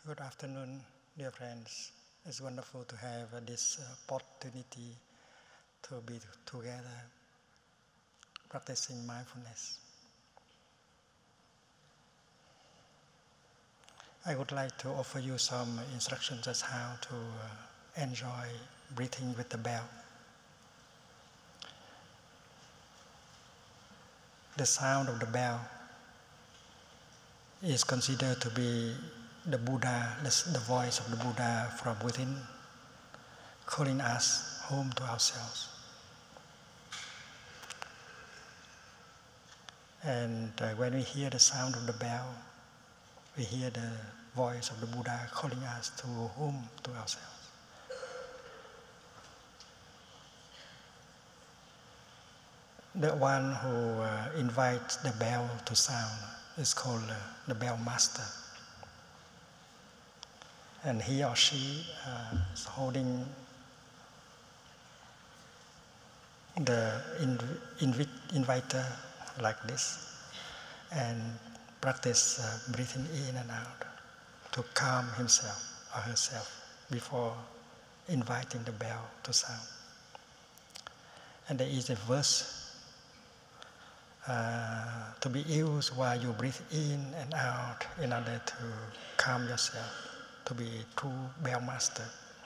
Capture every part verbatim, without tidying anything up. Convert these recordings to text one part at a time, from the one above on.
Good afternoon, dear friends. It's wonderful to have uh, this uh, opportunity to be together practicing mindfulness. I would like to offer you some instructions as how to uh, enjoy breathing with the bell. The sound of the bell is considered to be the Buddha, the, the voice of the Buddha from within, calling us home to ourselves. And uh, when we hear the sound of the bell, we hear the voice of the Buddha calling us to home to ourselves. The one who uh, invites the bell to sound is called uh, the bell master. And he or she uh, is holding the inv- inv- inviter like this and practice uh, breathing in and out to calm himself or herself before inviting the bell to sound. And there is a verse uh, to be used while you breathe in and out in order to calm yourself, to be a true bell master.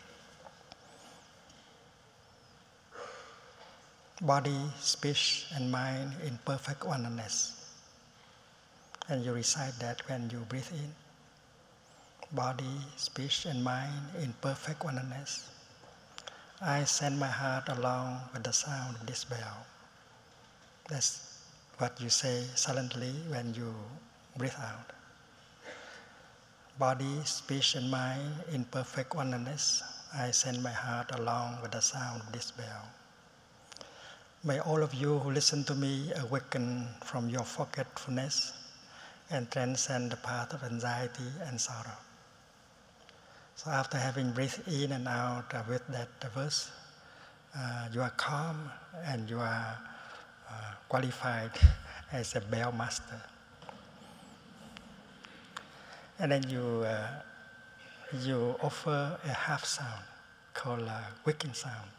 Body, speech, and mind in perfect oneness. And you recite that when you breathe in. Body, speech, and mind in perfect oneness. I send my heart along with the sound of this bell. That's what you say silently when you breathe out. Body, speech, and mind in perfect oneness. I send my heart along with the sound of this bell. May all of you who listen to me awaken from your forgetfulness and transcend the path of anxiety and sorrow. So after having breathed in and out uh, with that verse, uh, you are calm and you are uh, qualified as a bell master. And then you, uh, you offer a half sound called a waking sound.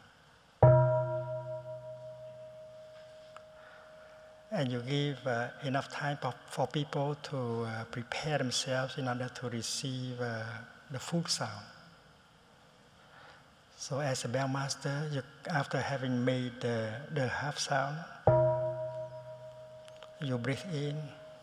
And you give uh, enough time for, for people to uh, prepare themselves in order to receive uh, the full sound. So as a bell master, you, after having made the, the half sound, you breathe in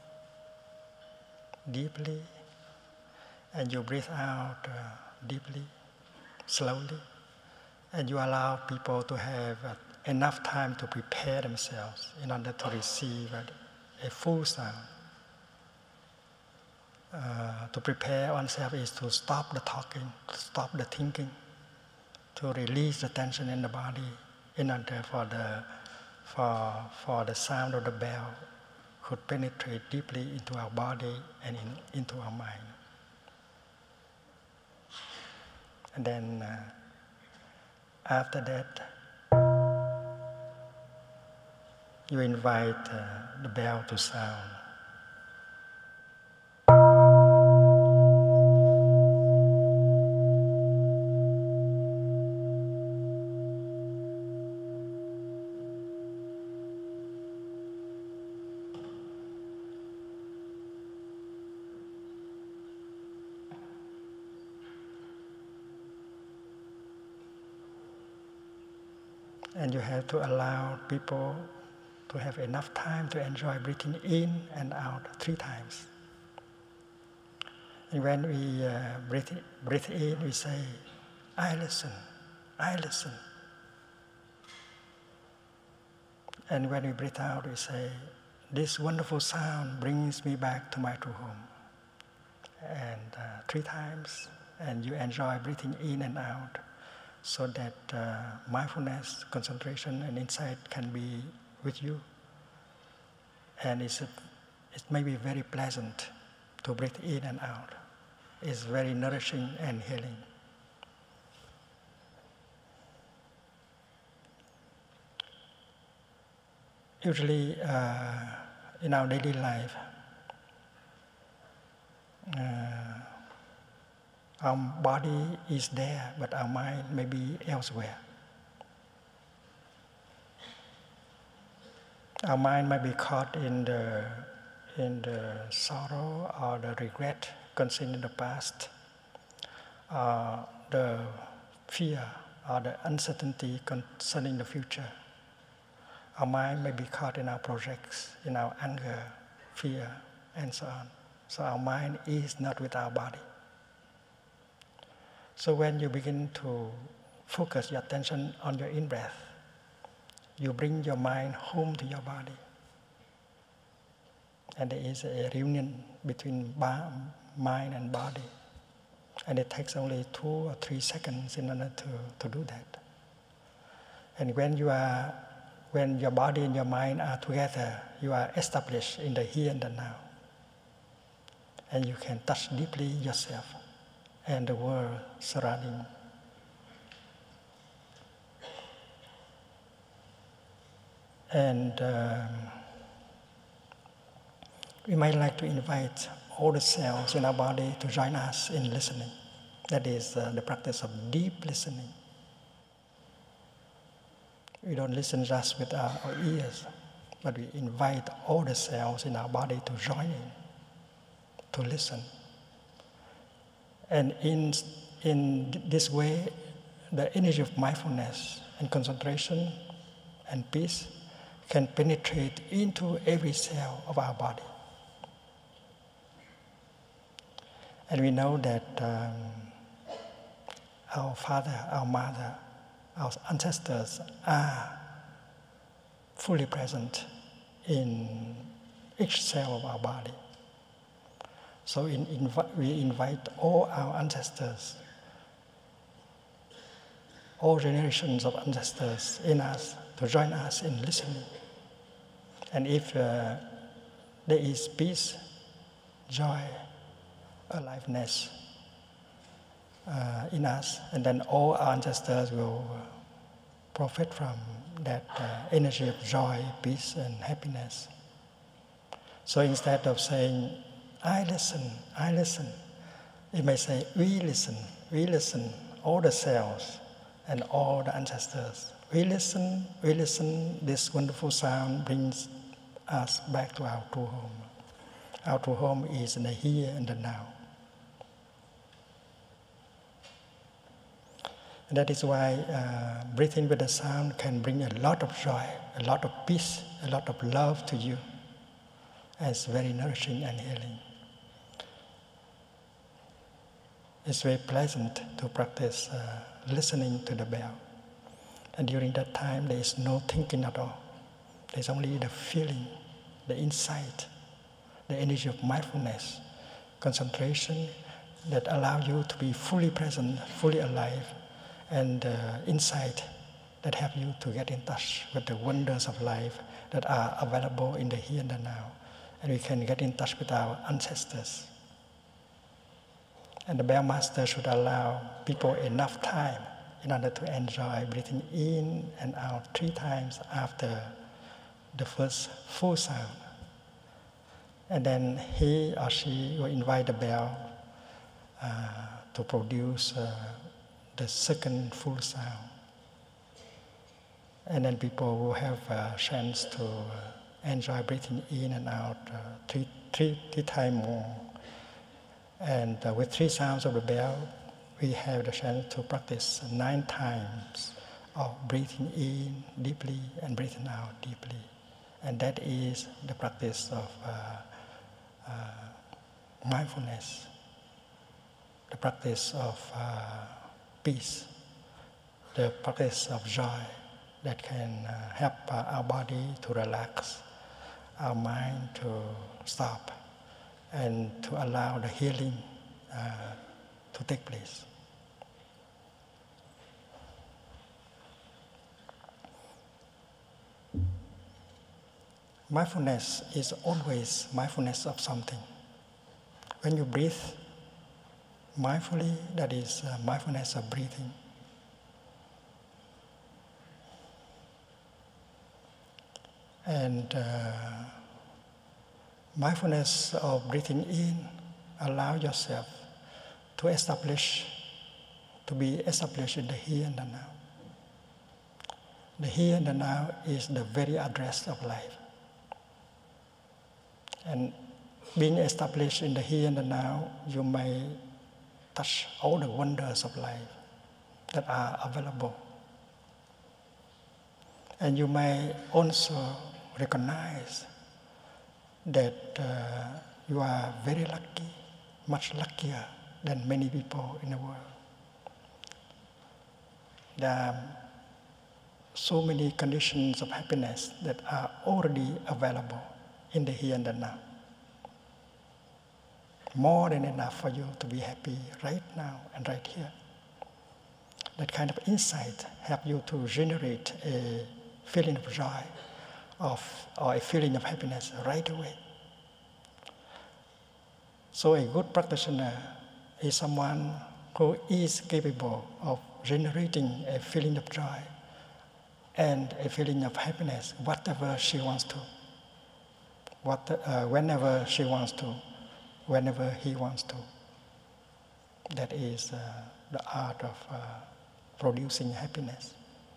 deeply, and you breathe out uh, deeply, slowly, and you allow people to have uh, enough time to prepare themselves in order to receive a, a full sound. Uh, to prepare oneself is to stop the talking, to stop the thinking, to release the tension in the body in order for the, for, for the sound of the bell could penetrate deeply into our body and in, into our mind. And then uh, after that, you invite uh, the bell to sound. And you have to allow people to have enough time to enjoy breathing in and out three times. And when we uh, breathe, breathe in, we say, I listen, I listen. And when we breathe out, we say, this wonderful sound brings me back to my true home. And uh, three times, and you enjoy breathing in and out so that uh, mindfulness, concentration, and insight can be with you. And it's a, it may be very pleasant to breathe in and out. It's very nourishing and healing. Usually uh, in our daily life, uh, Our body is there, but our mind may be elsewhere. Our mind might be caught in the, in the sorrow or the regret concerning the past, or the fear or the uncertainty concerning the future. Our mind may be caught in our projects, in our anger, fear, and so on. So our mind is not with our body. So when you begin to focus your attention on your in-breath, you bring your mind home to your body. And there is a reunion between mind and body. And it takes only two or three seconds in order to, to do that. And when you are, when your body and your mind are together, you are established in the here and the now. And you can touch deeply yourself and the world surrounding. And um, we might like to invite all the cells in our body to join us in listening. That is uh, the practice of deep listening. We don't listen just with our, our ears, but we invite all the cells in our body to join in, to listen. And in, in this way, the energy of mindfulness and concentration and peace can penetrate into every cell of our body. And we know that um, our father, our mother, our ancestors are fully present in each cell of our body. So in, invi- we invite all our ancestors, all generations of ancestors in us to join us in listening. And if uh, there is peace, joy, aliveness uh, in us, and then all our ancestors will uh, profit from that uh, energy of joy, peace, and happiness. So instead of saying, I listen, I listen, it may say, we listen, we listen, all the cells and all the ancestors. We listen, we listen, this wonderful sound brings us back to our true home. Our true home is in the here and the now. And that is why uh, breathing with the sound can bring a lot of joy, a lot of peace, a lot of love to you. And it's very nourishing and healing. It's very pleasant to practice uh, listening to the bell. And during that time, there is no thinking at all. There's only the feeling, the insight, the energy of mindfulness, concentration that allow you to be fully present, fully alive, and uh, insight that help you to get in touch with the wonders of life that are available in the here and the now. And we can get in touch with our ancestors. And the bell master should allow people enough time in order to enjoy breathing in and out three times after the first full sound. And then he or she will invite the bell uh, to produce uh, the second full sound. And then people will have a chance to uh, enjoy breathing in and out uh, three, three, three times more. And uh, with three sounds of the bell, we have the chance to practice nine times of breathing in deeply and breathing out deeply. And that is the practice of uh, uh, mindfulness, the practice of uh, peace, the practice of joy that can uh, help uh, our body to relax, our mind to stop, and to allow the healing uh, to take place. Mindfulness is always mindfulness of something. When you breathe mindfully, that is uh, mindfulness of breathing. And uh, mindfulness of breathing in, allow yourself to establish, to be established in the here and the now. The here and the now is the very address of life. And being established in the here and the now, you may touch all the wonders of life that are available. And you may also recognize that uh, you are very lucky, much luckier than many people in the world. There are so many conditions of happiness that are already available in the here and the now. More than enough for you to be happy right now and right here. That kind of insight helps you to generate a feeling of joy of, or a feeling of happiness right away. So a good practitioner is someone who is capable of generating a feeling of joy and a feeling of happiness, whatever she wants to, what, uh, whenever she wants to, whenever he wants to. That is uh, the art of uh, producing happiness.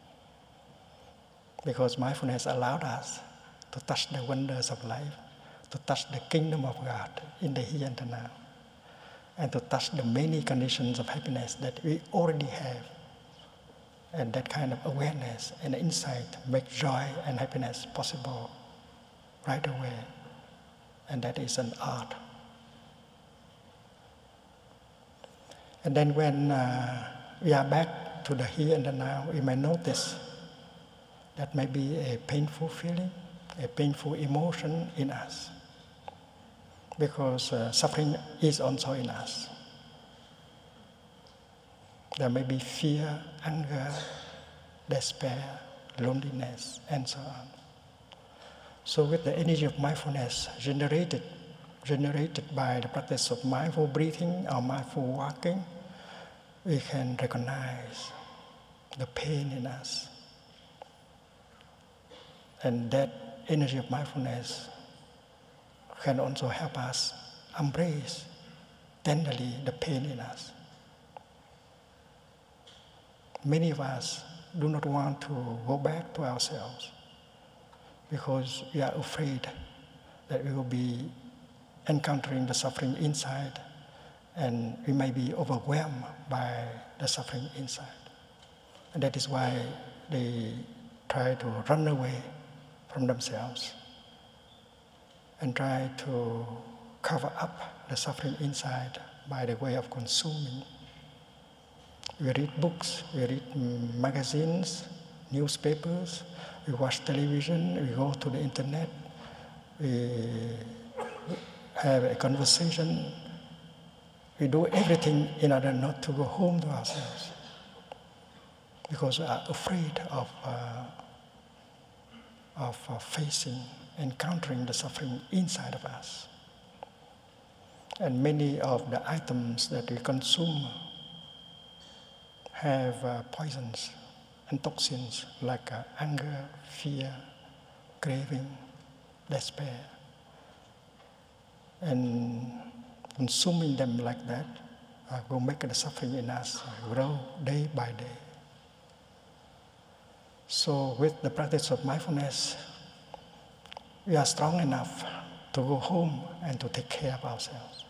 Because mindfulness allowed us to touch the wonders of life, to touch the kingdom of God in the here and the now, and to touch the many conditions of happiness that we already have. And that kind of awareness and insight make joy and happiness possible right away. And that is an art. And then when uh, we are back to the here and the now, we may notice that may be a painful feeling, a painful emotion in us. Because uh, suffering is also in us. There may be fear, anger, despair, loneliness, and so on. So with the energy of mindfulness generated, generated by the practice of mindful breathing or mindful walking, we can recognize the pain in us. And that energy of mindfulness can also help us embrace tenderly the pain in us. Many of us do not want to go back to ourselves because we are afraid that we will be encountering the suffering inside and we may be overwhelmed by the suffering inside. And that is why they try to run away from themselves and try to cover up the suffering inside by the way of consuming. We read books, we read magazines, newspapers, we watch television, we go to the internet, we have a conversation. We do everything in order not to go home to ourselves because we are afraid of, uh, of uh, facing, encountering the suffering inside of us. And many of the items that we consume have uh, poisons and toxins like uh, anger, fear, craving, despair. And consuming them like that uh, will make the suffering in us grow day by day. So with the practice of mindfulness, we are strong enough to go home and to take care of ourselves.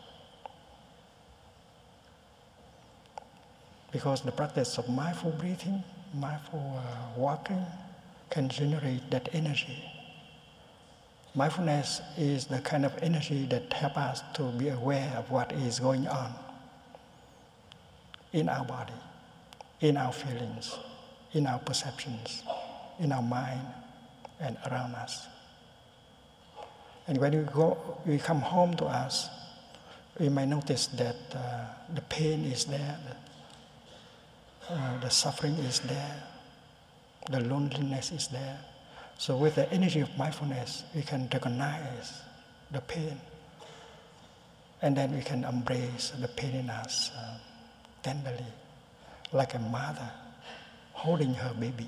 Because the practice of mindful breathing, mindful uh, walking can generate that energy. Mindfulness is the kind of energy that helps us to be aware of what is going on in our body, in our feelings, in our perceptions, in our mind, and around us. And when we go, we come home to us, we may notice that uh, the pain is there, the, uh, the suffering is there, the loneliness is there. So with the energy of mindfulness, we can recognize the pain, and then we can embrace the pain in us uh, tenderly, like a mother holding her baby.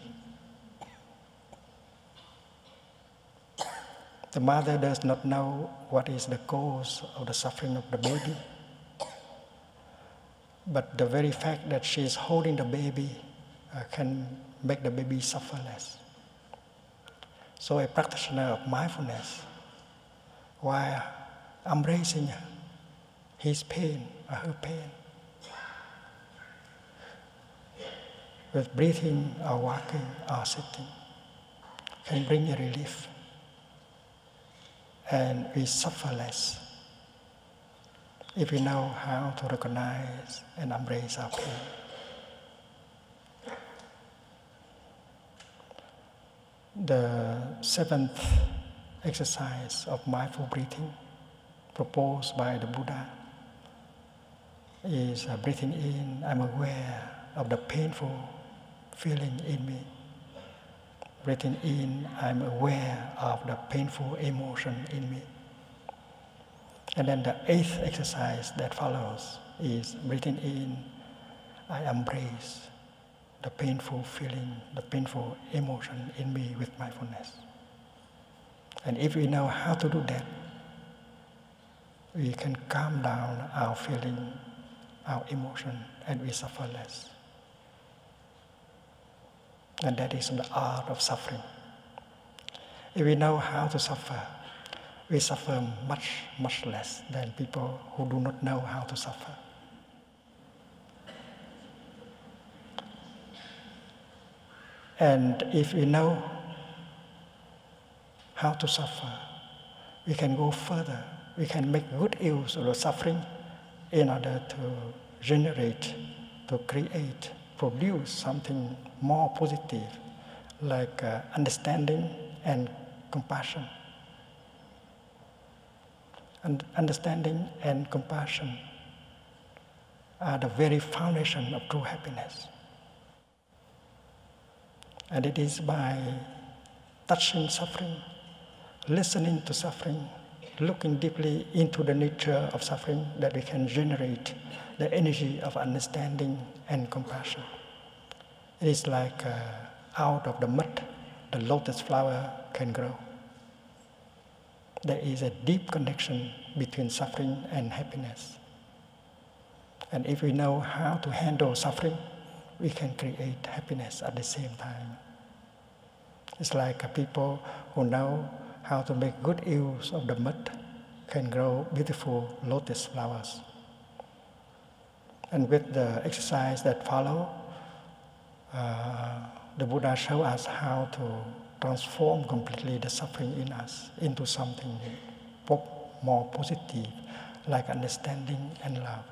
The mother does not know what is the cause of the suffering of the baby, But the very fact that she is holding the baby uh, can make the baby suffer less. So a practitioner of mindfulness, while embracing his pain or her pain, with breathing or walking or sitting, can bring a relief, and we suffer less if we know how to recognize and embrace our pain. The seventh exercise of mindful breathing proposed by the Buddha is uh, breathing in. I'm aware of the painful feeling in me. Breathing in, I'm aware of the painful emotion in me. And then the eighth exercise that follows is breathing in, I embrace the painful feeling, the painful emotion in me with mindfulness. And if we know how to do that, we can calm down our feeling, our emotion, and we suffer less. And that is the art of suffering. If we know how to suffer, we suffer much, much less than people who do not know how to suffer. And if we know how to suffer, we can go further. We can make good use of the suffering in order to generate, to create, produce something more positive, like uh, understanding and compassion. And understanding and compassion are the very foundation of true happiness. And it is by touching suffering, listening to suffering, looking deeply into the nature of suffering that we can generate the energy of understanding and compassion. It is like uh, out of the mud, the lotus flower can grow. There is a deep connection between suffering and happiness. And if we know how to handle suffering, we can create happiness at the same time. It's like uh, people who know how to make good use of the mud can grow beautiful lotus flowers. And with the exercise that follow, uh, the Buddha showed us how to transform completely the suffering in us into something more positive, like understanding and love.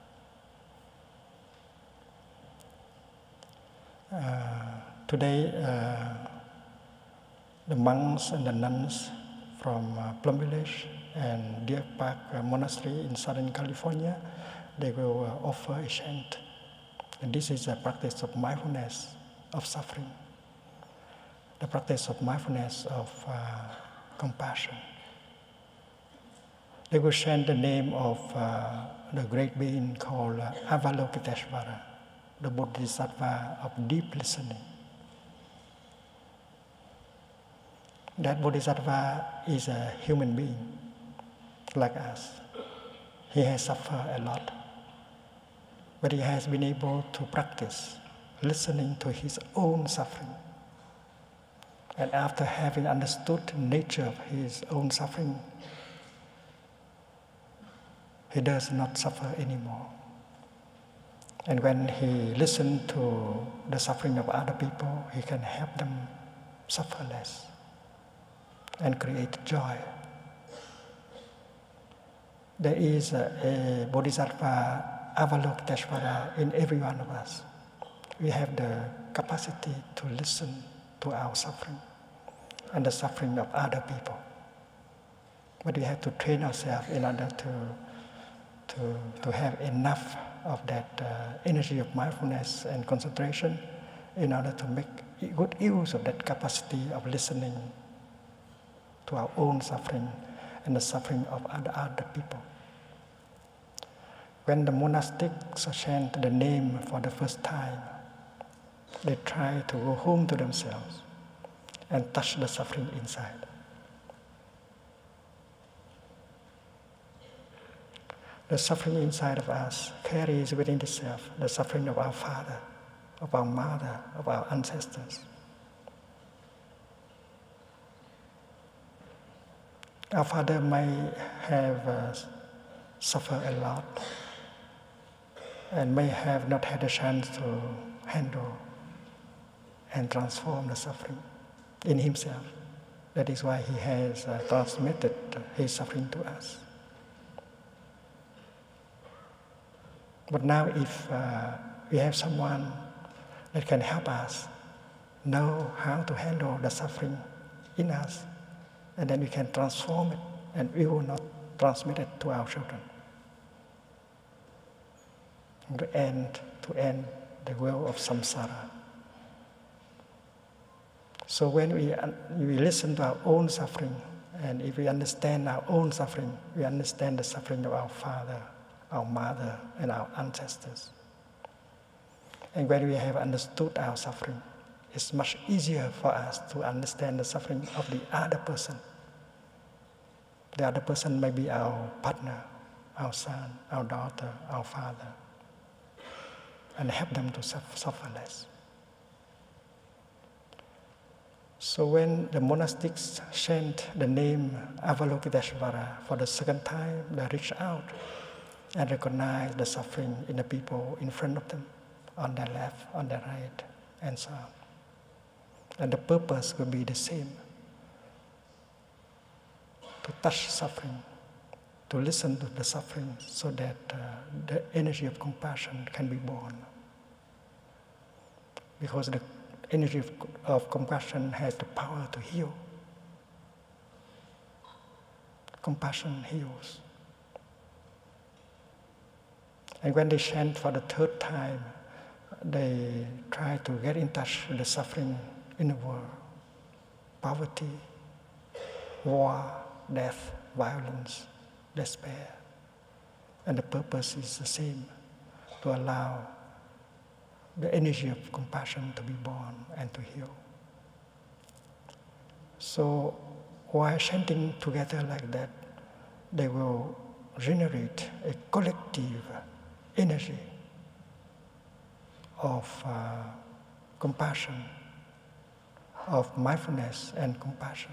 Uh, today, uh, the monks and the nuns from uh, Plum Village and Deer Park uh, Monastery in Southern California, they will uh, offer a chant. And this is a practice of mindfulness of suffering, the practice of mindfulness of uh, compassion. They will chant the name of uh, the great being called uh, Avalokiteshvara, the Bodhisattva of deep listening. That Bodhisattva is a human being like us. He has suffered a lot, but he has been able to practice listening to his own suffering. And after having understood the nature of his own suffering, he does not suffer anymore. And when he listens to the suffering of other people, he can help them suffer less and create joy. There is a, a Bodhisattva Avalokiteshvara in every one of us. We have the capacity to listen to our suffering and the suffering of other people. But we have to train ourselves in order to, to, to have enough of that uh, energy of mindfulness and concentration in order to make good use of that capacity of listening to our own suffering and the suffering of other, other people. When the monastics chant the name for the first time, they try to go home to themselves and touch the suffering inside. The suffering inside of us carries within itself the suffering of our father, of our mother, of our ancestors. Our father may have uh, suffered a lot and may have not had a chance to handle and transform the suffering in himself. That is why he has uh, transmitted his suffering to us. But now if uh, we have someone that can help us know how to handle the suffering in us, and then we can transform it, and we will not transmit it to our children. To end, to end the wheel of samsara. So when we, we listen to our own suffering, and if we understand our own suffering, we understand the suffering of our father, our mother, and our ancestors. And when we have understood our suffering, it's much easier for us to understand the suffering of the other person. The other person may be our partner, our son, our daughter, our father, and help them to suffer less. So when the monastics chant the name Avalokiteshvara for the second time, they reach out and recognize the suffering in the people in front of them, on their left, on their right, and so on. And the purpose will be the same: to touch suffering, to listen to the suffering so that uh, the energy of compassion can be born. Because the energy of, of compassion has the power to heal. Compassion heals. And when they chant for the third time, they try to get in touch with the suffering in the world. Poverty, war, death, violence, despair. And the purpose is the same: to allow the energy of compassion to be born and to heal. So while chanting together like that, they will generate a collective energy of uh, compassion, of mindfulness and compassion.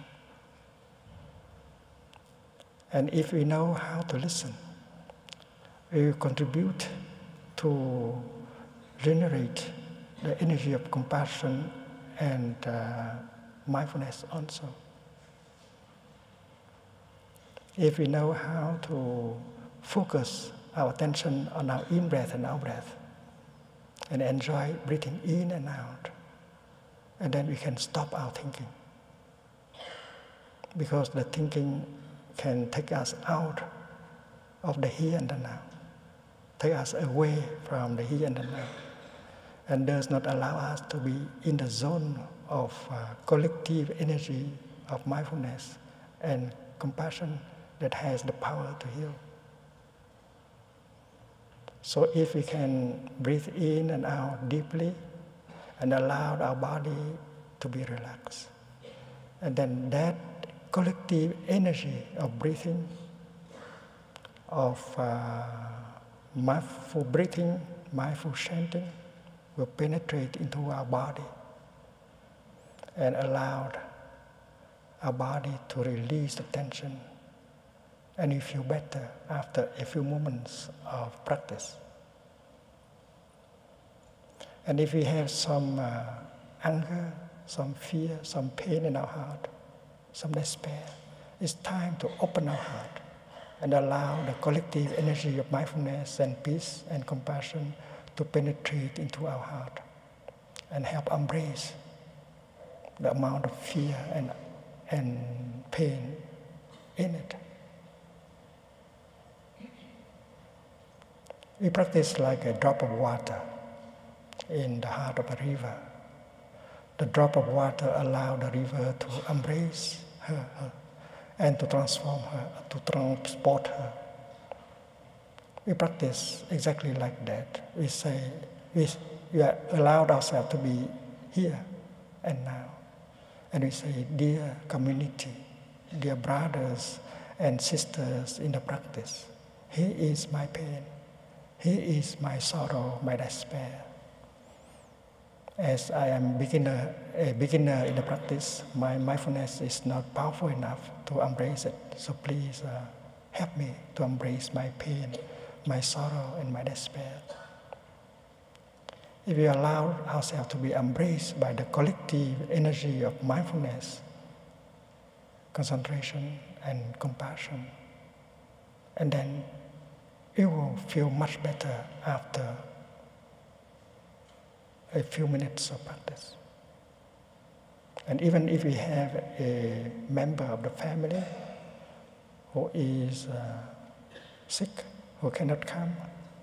And if we know how to listen, we will contribute to generate the energy of compassion and uh, mindfulness also. If we know how to focus our attention on our in-breath and out-breath, and enjoy breathing in and out, and then we can stop our thinking. Because the thinking can take us out of the here and the now, take us away from the here and the now, and does not allow us to be in the zone of uh, collective energy of mindfulness and compassion that has the power to heal. So if we can breathe in and out deeply and allow our body to be relaxed, and then that collective energy of breathing, of uh, mindful breathing, mindful chanting, will penetrate into our body and allow our body to release the tension, and you feel better after a few moments of practice. And if we have some uh, anger, some fear, some pain in our heart, some despair, it's time to open our heart and allow the collective energy of mindfulness and peace and compassion to penetrate into our heart and help embrace the amount of fear and, and pain in it. We practice like a drop of water in the heart of a river. The drop of water allows the river to embrace her, her and to transform her, to transport her. We practice exactly like that. We say, we, we allowed ourselves to be here and now. And we say, dear community, dear brothers and sisters in the practice, He is my pain. He is my sorrow, my despair. As I am beginner, a beginner in the practice, my mindfulness is not powerful enough to embrace it. So please uh, help me to embrace my pain, my sorrow, and my despair. If we allow ourselves to be embraced by the collective energy of mindfulness, concentration, and compassion, and then you will feel much better after a few minutes of practice. And even if we have a member of the family who is uh, sick, who cannot come,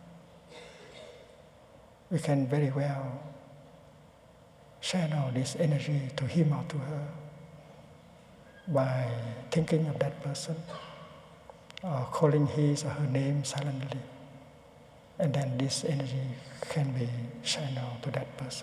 we can very well channel this energy to him or to her by thinking of that person or calling his or her name silently. And then this energy can be channeled to that person.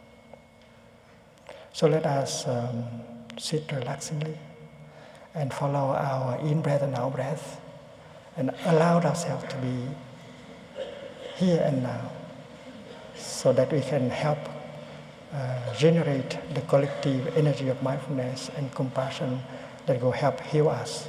So let us um, sit relaxingly and follow our in-breath and out-breath and allow ourselves to be here and now so that we can help uh, generate the collective energy of mindfulness and compassion that will help heal us.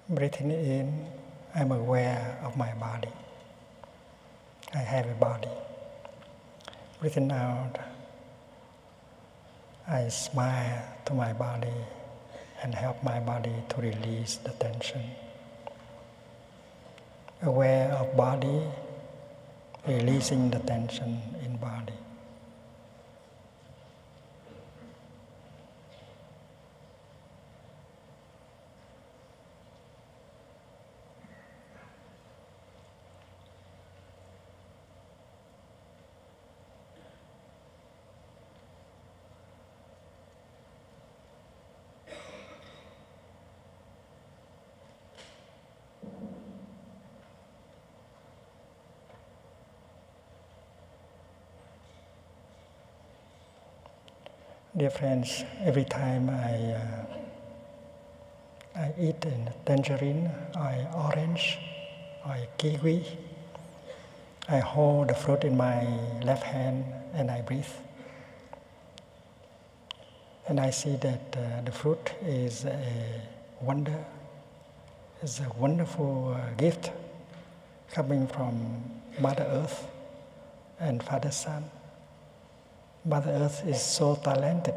Breathing in, I'm aware of my body. I have a body. Breathing out, I smile to my body and help my body to release the tension. Aware of body, releasing the tension in body. Dear friends, every time I, uh, I eat a tangerine, or orange, or kiwi, I hold the fruit in my left hand and I breathe. And I see that uh, the fruit is a wonder, is a wonderful uh, gift coming from Mother Earth and Father Sun. Mother Earth is so talented.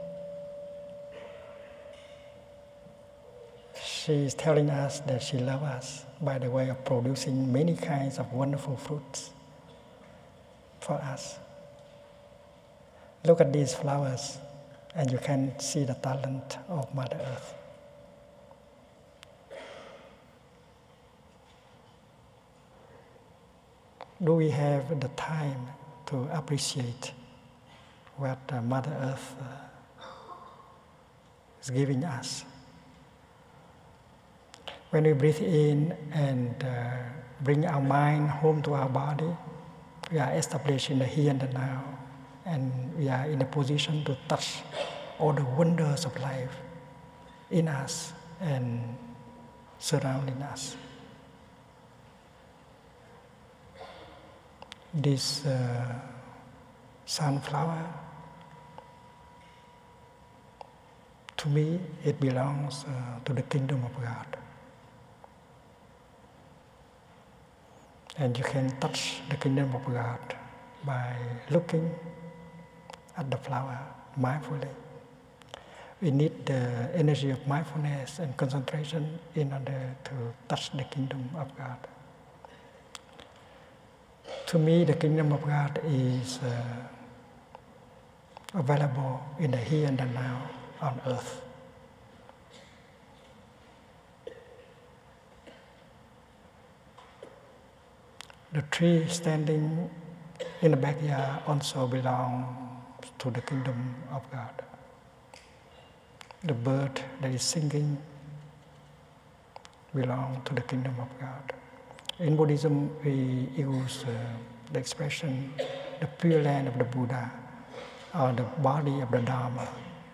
She is telling us that she loves us by the way of producing many kinds of wonderful fruits for us. Look at these flowers and you can see the talent of Mother Earth. Do we have the time to appreciate what uh, Mother Earth uh, is giving us? When we breathe in and uh, bring our mind home to our body, we are establishing the here and the now, and we are in a position to touch all the wonders of life in us and surrounding us. This uh, sunflower, to me, it belongs uh, to the kingdom of God. And you can touch the kingdom of God by looking at the flower mindfully. We need the energy of mindfulness and concentration in order to touch the kingdom of God. To me, the kingdom of God is uh, available in the here and the now on earth. The tree standing in the backyard also belongs to the kingdom of God. The bird that is singing belongs to the kingdom of God. In Buddhism, we use uh, the expression, the pure land of the Buddha, or the body of the Dharma.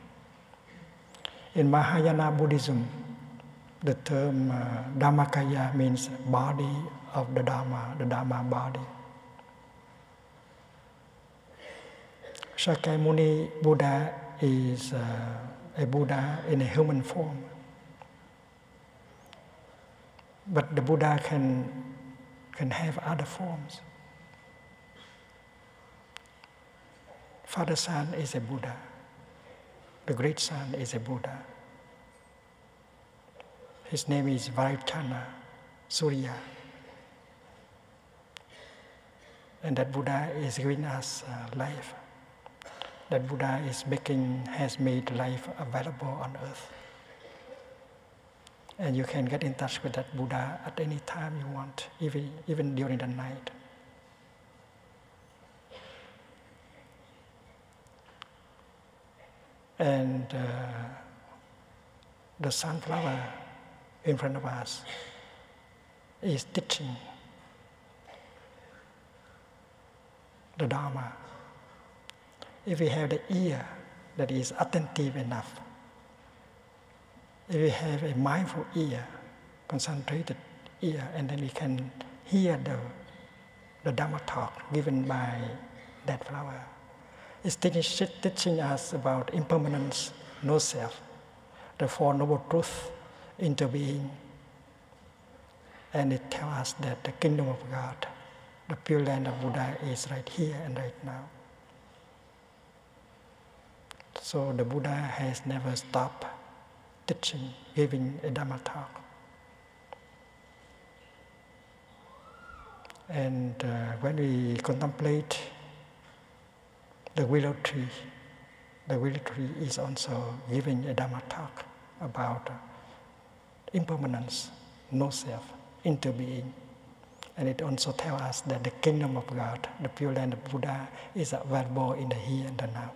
In Mahayana Buddhism, the term uh, Dhammakaya means body of the Dharma, the Dharma body. Shakyamuni Buddha is uh, a Buddha in a human form. But the Buddha can, can have other forms. Father Sun is a Buddha. The great Sun is a Buddha. His name is Vairocana Surya. And that Buddha is giving us uh, life. That Buddha is making, has made life available on earth. And you can get in touch with that Buddha at any time you want, even, even during the night. And uh, the sunflower in front of us is teaching the Dharma. If we have the ear that is attentive enough, if we have a mindful ear, concentrated ear, and then we can hear the, the Dhamma talk given by that flower. It's teaching, teaching us about impermanence, no self, the Four Noble Truths, interbeing, And it tells us that the kingdom of God, the pure land of Buddha, is right here and right now. So the Buddha has never stopped teaching, giving a Dhamma talk. And uh, when we contemplate the willow tree, the willow tree is also giving a Dhamma talk about uh, impermanence, no self, interbeing. And it also tells us that the kingdom of God, the pure land of Buddha, is available in the here and the now.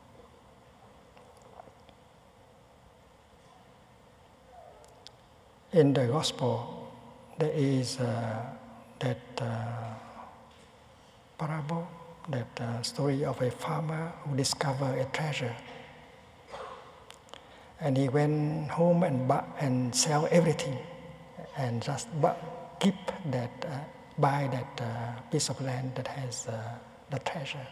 In the Gospel, there is uh, that uh, parable, that uh, story of a farmer who discovered a treasure. And he went home and buy, and sell everything, and just buy, keep that, uh, buy that uh, piece of land that has uh, the treasure.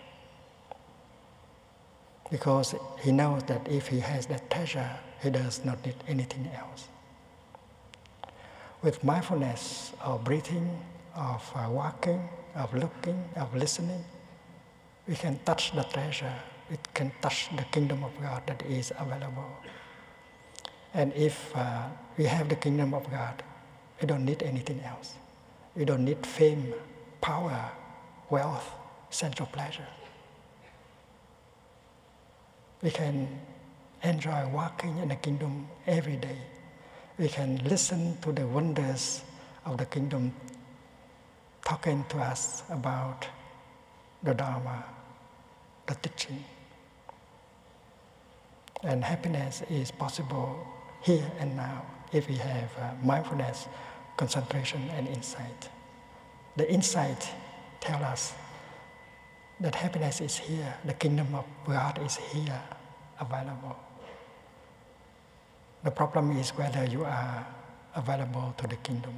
Because he knows that if he has that treasure, he does not need anything else. With mindfulness of breathing, of uh, walking, of looking, of listening, we can touch the treasure. It can touch the kingdom of God that is available. And if uh, we have the kingdom of God, we don't need anything else. We don't need fame, power, wealth, sense of pleasure. We can enjoy walking in the kingdom every day. We can listen to the wonders of the kingdom talking to us about the Dharma, the teaching. And happiness is possible here and now if we have uh, mindfulness, concentration, and insight. The insight tells us that happiness is here, the kingdom of God is here, available. The problem is whether you are available to the kingdom.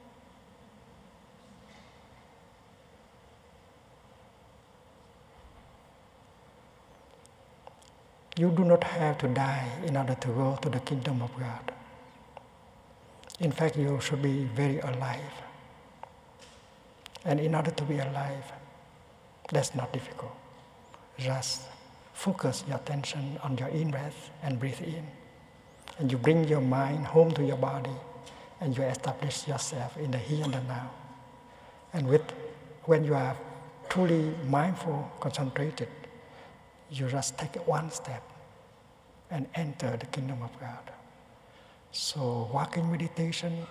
You do not have to die in order to go to the kingdom of God. In fact, you should be very alive. And in order to be alive, that's not difficult. Just focus your attention on your in-breath and breathe in. And you bring your mind home to your body, and you establish yourself in the here and the now. And with, when you are truly mindful, concentrated, you just take one step and enter the kingdom of God. So walking meditation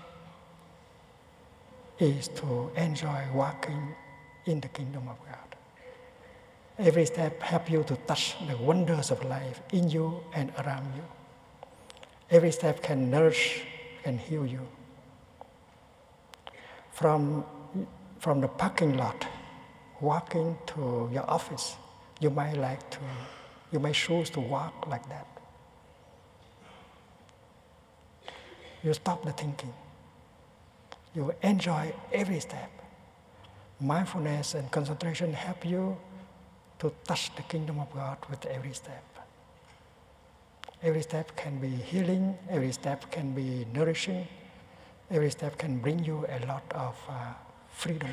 is to enjoy walking in the kingdom of God. Every step helps you to touch the wonders of life in you and around you. Every step can nourish and heal you. From, from the parking lot, walking to your office, you might like to, you may choose to walk like that. You stop the thinking. You enjoy every step. Mindfulness and concentration help you to touch the kingdom of God with every step. Every step can be healing, every step can be nourishing, every step can bring you a lot of uh, freedom.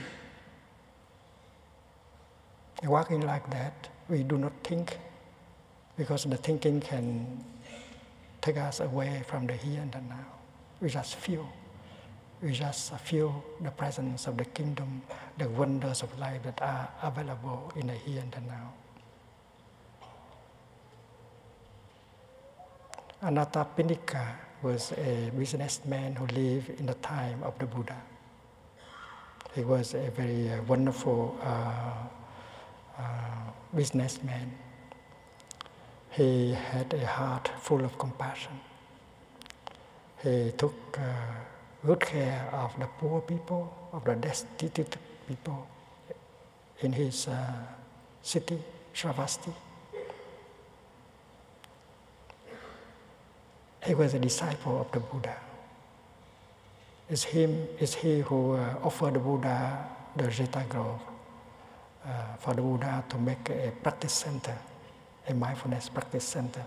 Walking like that, we do not think, because the thinking can take us away from the here and the now. We just feel. We just feel the presence of the kingdom, the wonders of life that are available in the here and the now. Anathapindika was a businessman who lived in the time of the Buddha. He was a very uh, wonderful uh, uh, businessman. He had a heart full of compassion. He took uh, good care of the poor people, of the destitute people in his uh, city, Shravasti. He was a disciple of the Buddha. It's him, it's he who uh, offered the Buddha the Jeta Grove uh, for the Buddha to make a practice center, a mindfulness practice center.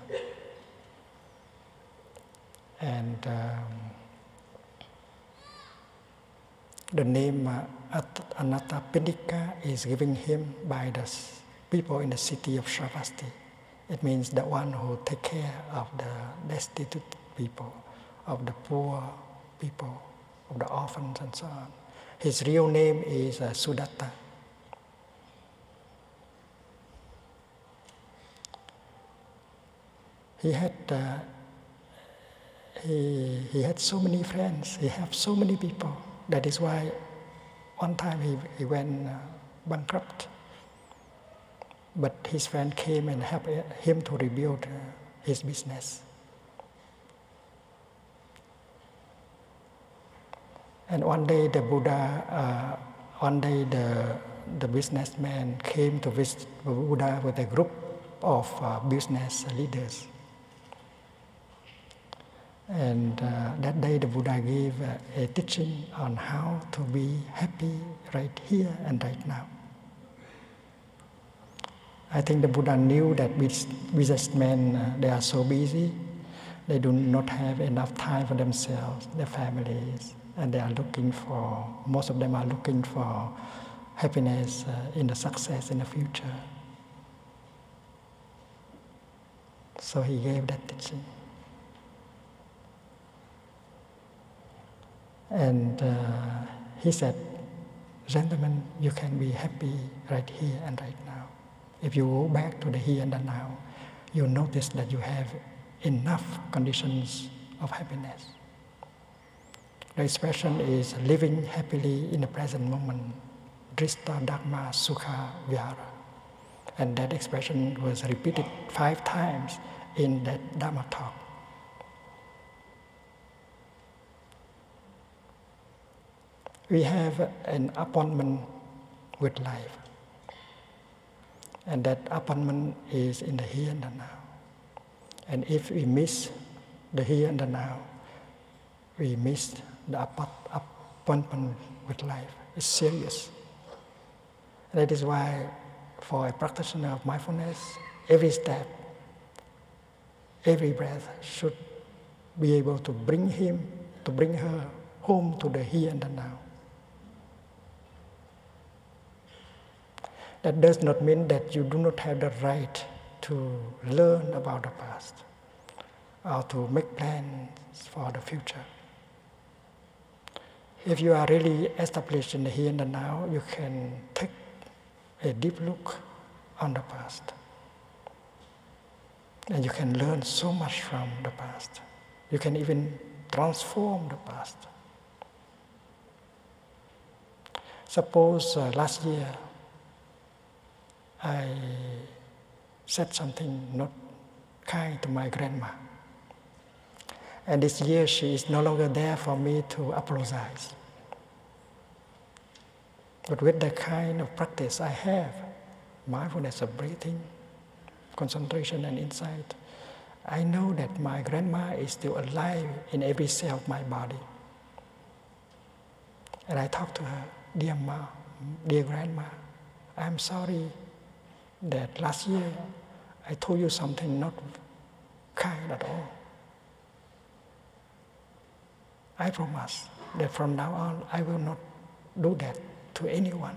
And um, The name uh, Anathapindika is given him by the people in the city of Shravasti. It means the one who take care of the destitute people, of the poor people, of the orphans and so on. His real name is uh, Sudatta. He had uh, he, he had so many friends, he had so many people. That is why one time he, he went uh, bankrupt. But his friend came and helped him to rebuild uh, his business. And one day the Buddha, uh, one day the, the businessman came to visit the Buddha with a group of uh, business leaders. And uh, that day the Buddha gave uh, a teaching on how to be happy right here and right now. I think the Buddha knew that businessmen, uh, they are so busy, they do not have enough time for themselves, their families, and they are looking for, most of them are looking for happiness uh, in the success in the future. So he gave that teaching. And uh, he said, gentlemen, you can be happy right here and right now. If you go back to the here and the now, you'll notice that you have enough conditions of happiness. The expression is living happily in the present moment, Drista Dharma Sukha Vihara. And that expression was repeated five times in that Dharma talk. We have an appointment with life. And that appointment is in the here and the now. And if we miss the here and the now, we miss the appointment with life. It's serious. That is why for a practitioner of mindfulness, every step, every breath should be able to bring him, to bring her home to the here and the now. That does not mean that you do not have the right to learn about the past or to make plans for the future. If you are really established in the here and the now, you can take a deep look on the past. And you can learn so much from the past. You can even transform the past. Suppose uh, last year, I said something not kind to my grandma. And this year she is no longer there for me to apologize. But with the kind of practice I have, mindfulness of breathing, concentration and insight, I know that my grandma is still alive in every cell of my body. And I talk to her, dear ma, dear grandma, I'm sorry that last year I told you something not kind at all. I promise that from now on I will not do that to anyone.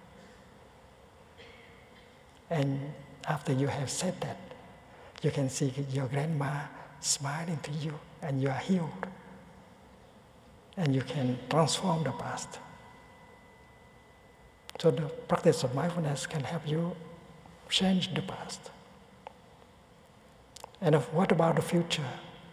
And after you have said that, you can see your grandma smiling to you and you are healed. And you can transform the past. So the practice of mindfulness can help you change the past. And of what about the future?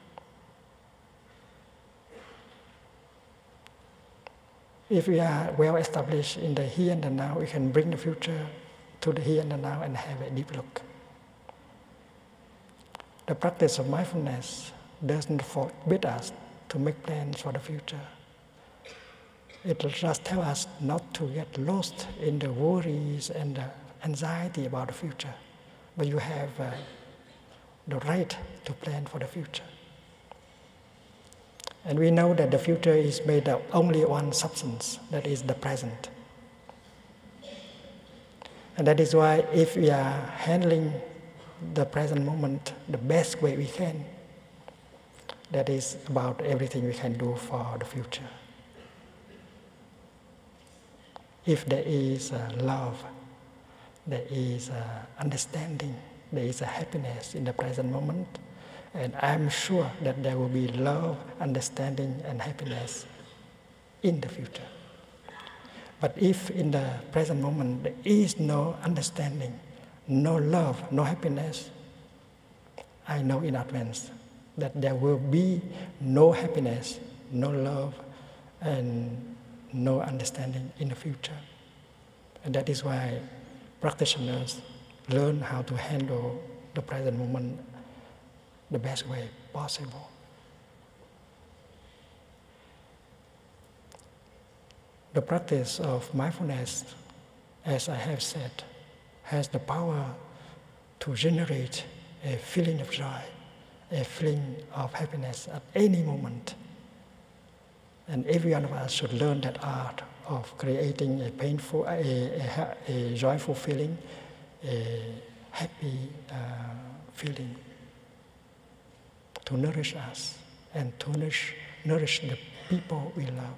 If we are well established in the here and the now, we can bring the future to the here and the now and have a deep look. The practice of mindfulness doesn't forbid us to make plans for the future. It will just tell us not to get lost in the worries and the anxiety about the future, but you have uh, the right to plan for the future. And we know that the future is made of only one substance, that is the present. And that is why if we are handling the present moment the best way we can, that is about everything we can do for the future. if there is uh, love, there is uh, understanding, there is a happiness in the present moment, and I'm sure that there will be love, understanding, and happiness in the future. But if in the present moment there is no understanding, no love, no happiness, I know in advance that there will be no happiness, no love, and no understanding in the future. And that is why practitioners learn how to handle the present moment the best way possible. The practice of mindfulness, as I have said, has the power to generate a feeling of joy, a feeling of happiness at any moment. And every one of us should learn that art of creating a painful, a, a, a joyful feeling, a happy uh, feeling, to nourish us and to nourish, nourish the people we love.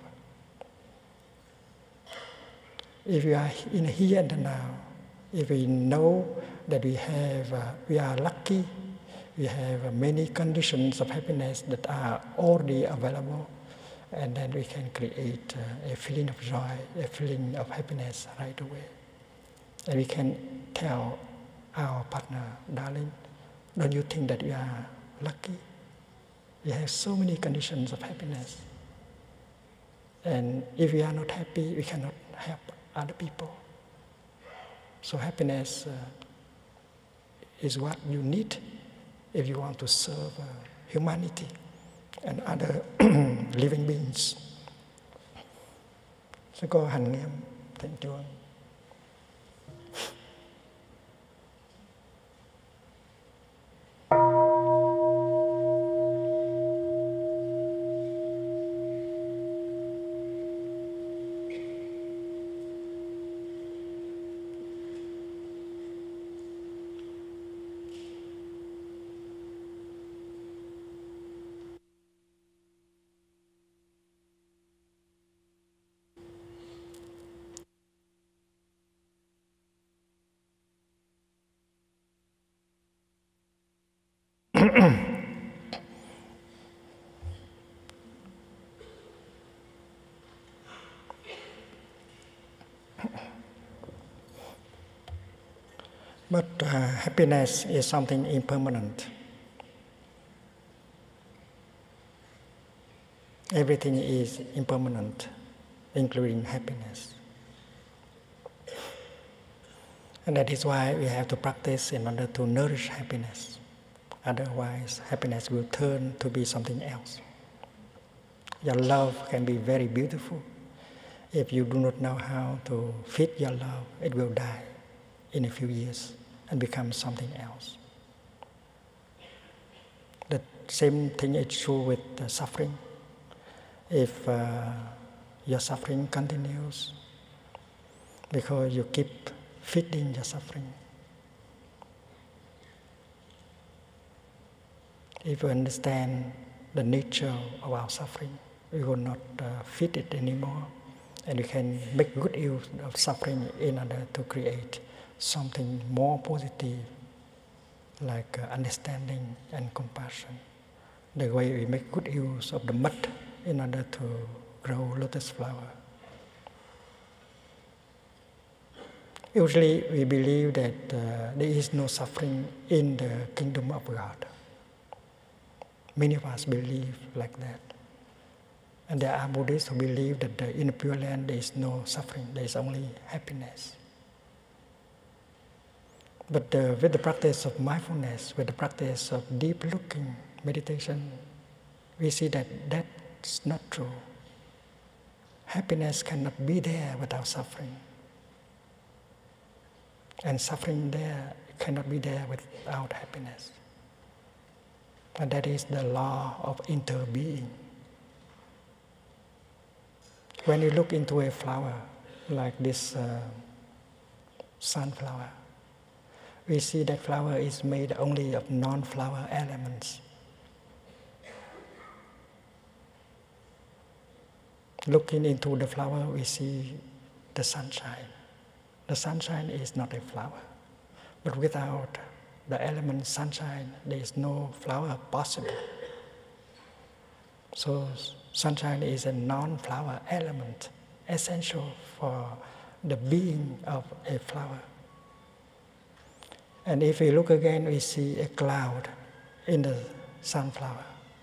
If we are in here and now, if we know that we have, uh, we are lucky, we have uh, many conditions of happiness that are already available, and then we can create uh, a feeling of joy, a feeling of happiness right away. And we can tell our partner, darling, don't you think that we are lucky? We have so many conditions of happiness. And if we are not happy, we cannot help other people. So happiness uh, is what you need if you want to serve uh, humanity and other living beings. Sư cô hành nghiêm thịnh chuông. But uh, happiness is something impermanent. Everything is impermanent, including happiness. And that is why we have to practice in order to nourish happiness. Otherwise, happiness will turn to be something else. Your love can be very beautiful. If you do not know how to feed your love, it will die in a few years and become something else. The same thing is true with uh, suffering. If uh, your suffering continues because you keep feeding your suffering, if you understand the nature of our suffering, we will not uh, feed it anymore, and we can make good use of suffering in order to create something more positive, like uh, understanding and compassion. The way we make good use of the mud in order to grow lotus flower. Usually we believe that uh, there is no suffering in the kingdom of God. Many of us believe like that. And there are Buddhists who believe that in the Pure Land there is no suffering, there is only happiness. But uh, with the practice of mindfulness, with the practice of deep looking meditation, we see that that's not true. Happiness cannot be there without suffering. And suffering there cannot be there without happiness. And that is the law of interbeing. When you look into a flower, like this uh, sunflower, we see that flower is made only of non-flower elements. Looking into the flower, we see the sunshine. The sunshine is not a flower, but without the element sunshine, there is no flower possible. So sunshine is a non-flower element, essential for the being of a flower. And if we look again, we see a cloud in the sunflower.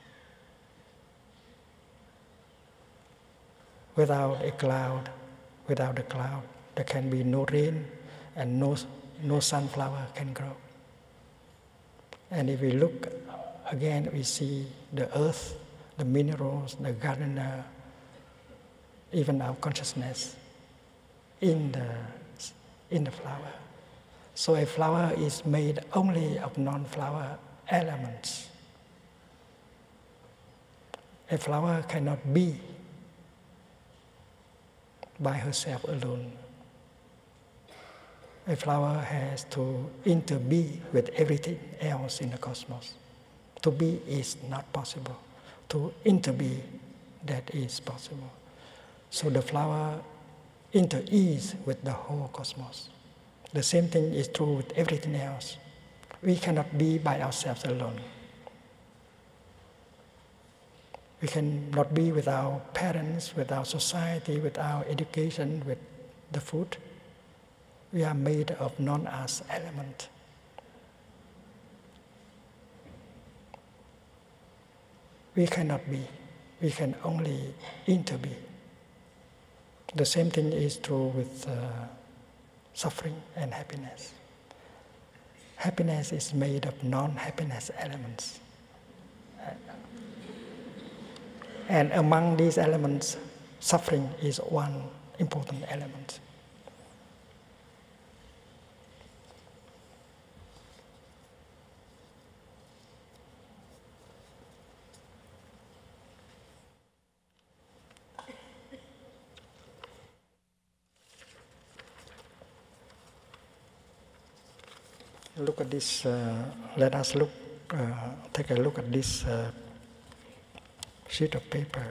Without a cloud, without a cloud, there can be no rain and no, no sunflower can grow. And if we look again, we see the earth, the minerals, the gardener, even our consciousness in the, in the flower. So a flower is made only of non-flower elements. A flower cannot be by herself alone. A flower has to interbe with everything else in the cosmos. To be is not possible. To interbe, that is possible. So the flower interease with the whole cosmos. The same thing is true with everything else. We cannot be by ourselves alone. We cannot be with our parents, with our society, with our education, with the food. We are made of non-us element. We cannot be. We can only interbe. The same thing is true with uh, suffering and happiness. Happiness is made of non-happiness elements. And among these elements, suffering is one important element. Look at this, uh, let us look, uh, take a look at this uh, sheet of paper.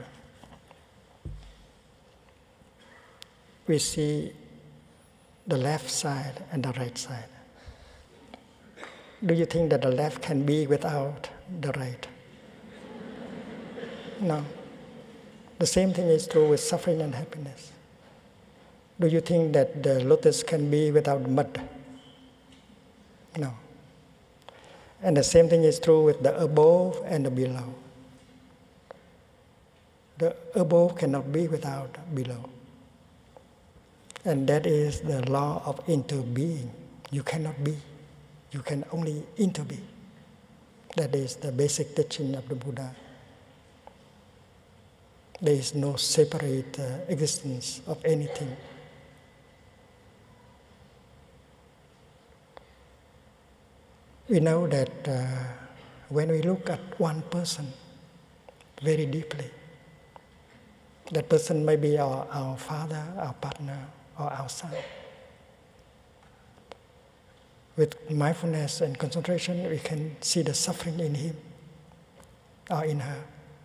We see the left side and the right side. Do you think that the left can be without the right? No. The same thing is true with suffering and happiness. Do you think that the lotus can be without mud? No. And the same thing is true with the above and the below. The above cannot be without below. And that is the law of interbeing. You cannot be. You can only interbe. That is the basic teaching of the Buddha. There is no separate uh, existence of anything. We know that uh, when we look at one person very deeply, that person may be our, our father, our partner, or our son. With mindfulness and concentration, we can see the suffering in him or in her.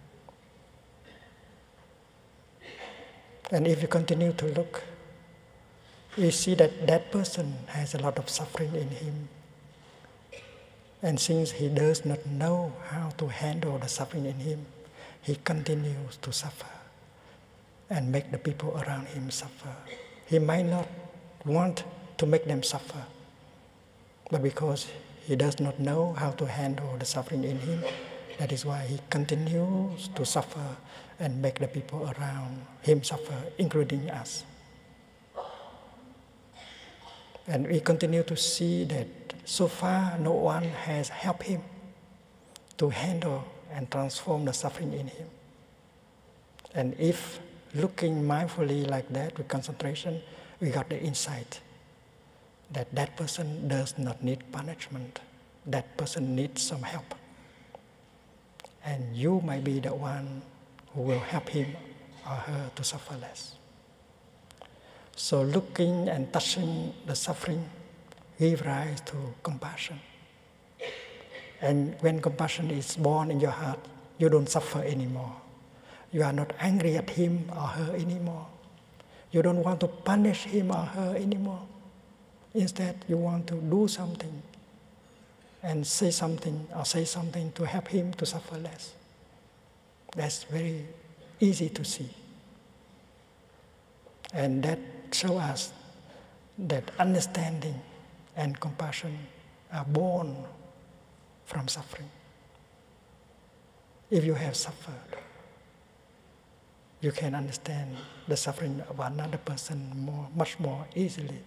And if you continue to look, we see that that person has a lot of suffering in him. And since he does not know how to handle the suffering in him, he continues to suffer and make the people around him suffer. He might not want to make them suffer, but because he does not know how to handle the suffering in him, that is why he continues to suffer and make the people around him suffer, including us. And we continue to see that so far no one has helped him to handle and transform the suffering in him. And if looking mindfully like that with concentration, we got the insight that that person does not need punishment. That person needs some help. And you might be the one who will help him or her to suffer less. So looking and touching the suffering give rise to compassion. And when compassion is born in your heart, you don't suffer anymore. You are not angry at him or her anymore. You don't want to punish him or her anymore. Instead, you want to do something and say something or say something to help him to suffer less. That's very easy to see. And that shows us that understanding and compassion are born from suffering. If you have suffered, you can understand the suffering of another person more, much more easily.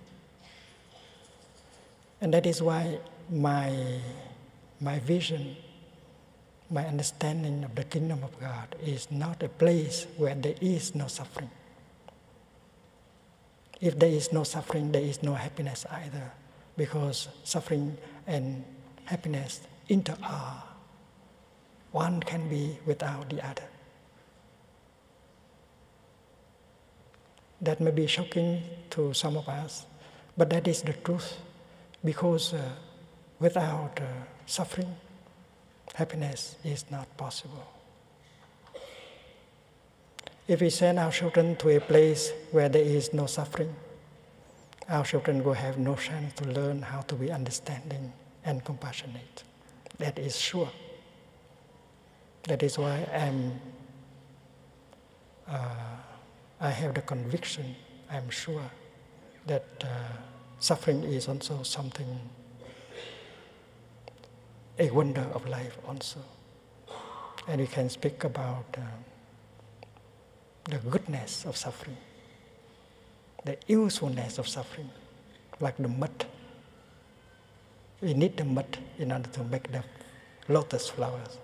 And that is why my, my vision, my understanding of the kingdom of God is not a place where there is no suffering. If there is no suffering, there is no happiness either, because suffering and happiness inter are. One can be without the other. That may be shocking to some of us, but that is the truth, because uh, without uh, suffering, happiness is not possible. If we send our children to a place where there is no suffering, our children will have no chance to learn how to be understanding and compassionate. That is sure. That is why I'm, uh, I have the conviction, I'm sure, that uh, suffering is also something, a wonder of life also. And we can speak about uh, the goodness of suffering, the usefulness of suffering, like the mud. We need the mud in order to make the lotus flowers.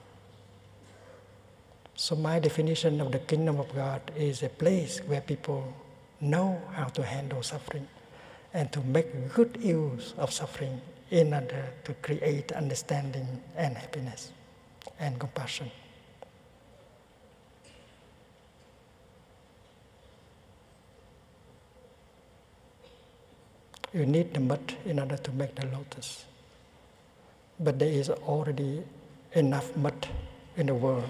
So my definition of the kingdom of God is a place where people know how to handle suffering and to make good use of suffering in order to create understanding and happiness and compassion. You need the mud in order to make the lotus. But there is already enough mud in the world.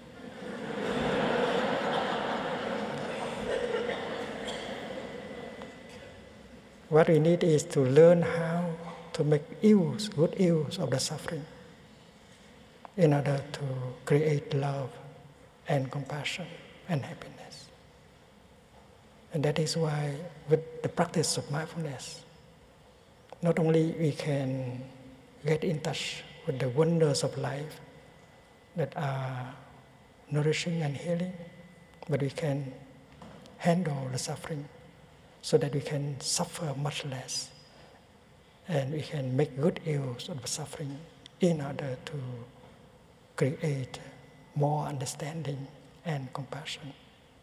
What we need is to learn how to make use, good use of the suffering in order to create love and compassion and happiness. And that is why with the practice of mindfulness, not only we can get in touch with the wonders of life that are nourishing and healing, but we can handle the suffering so that we can suffer much less, and we can make good use of the suffering in order to create more understanding and compassion.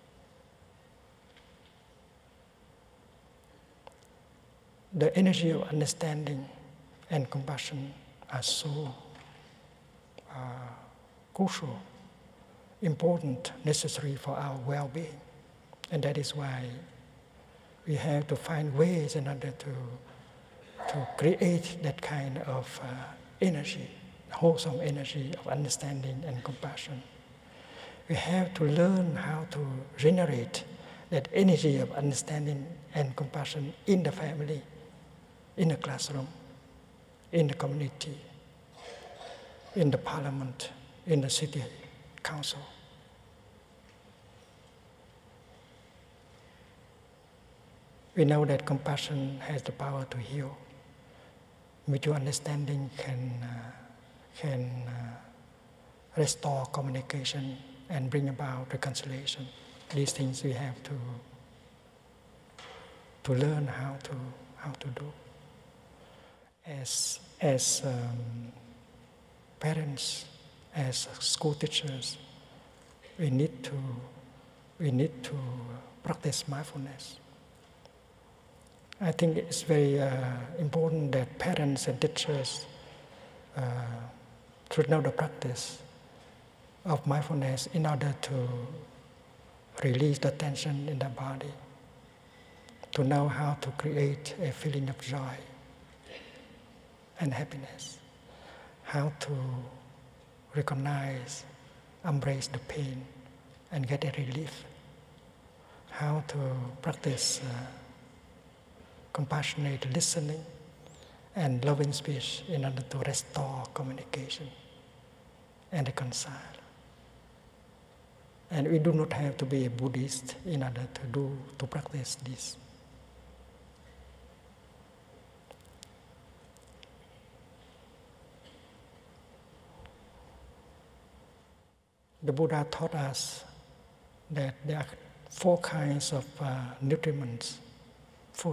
The energy of understanding and compassion are so uh, crucial, important, necessary for our well-being. And that is why we have to find ways in order to, to create that kind of uh, energy, wholesome energy of understanding and compassion. We have to learn how to generate that energy of understanding and compassion in the family, in the classroom, in the community, in the parliament, in the city council. We know that compassion has the power to heal. Mutual understanding can, uh, can uh, restore communication and bring about reconciliation. These things we have to, to learn how to, how to do. As, as um, parents, as school teachers, we need to, we need to practice mindfulness. I think it's very uh, important that parents and teachers uh, should know the practice of mindfulness in order to release the tension in the body, to know how to create a feeling of joy and happiness, how to recognize, embrace the pain and get a relief, how to practice uh, compassionate listening and loving speech in order to restore communication and reconcile. And we do not have to be a Buddhist in order to do to practice this. The Buddha taught us that there are four kinds of uh, nutriment food.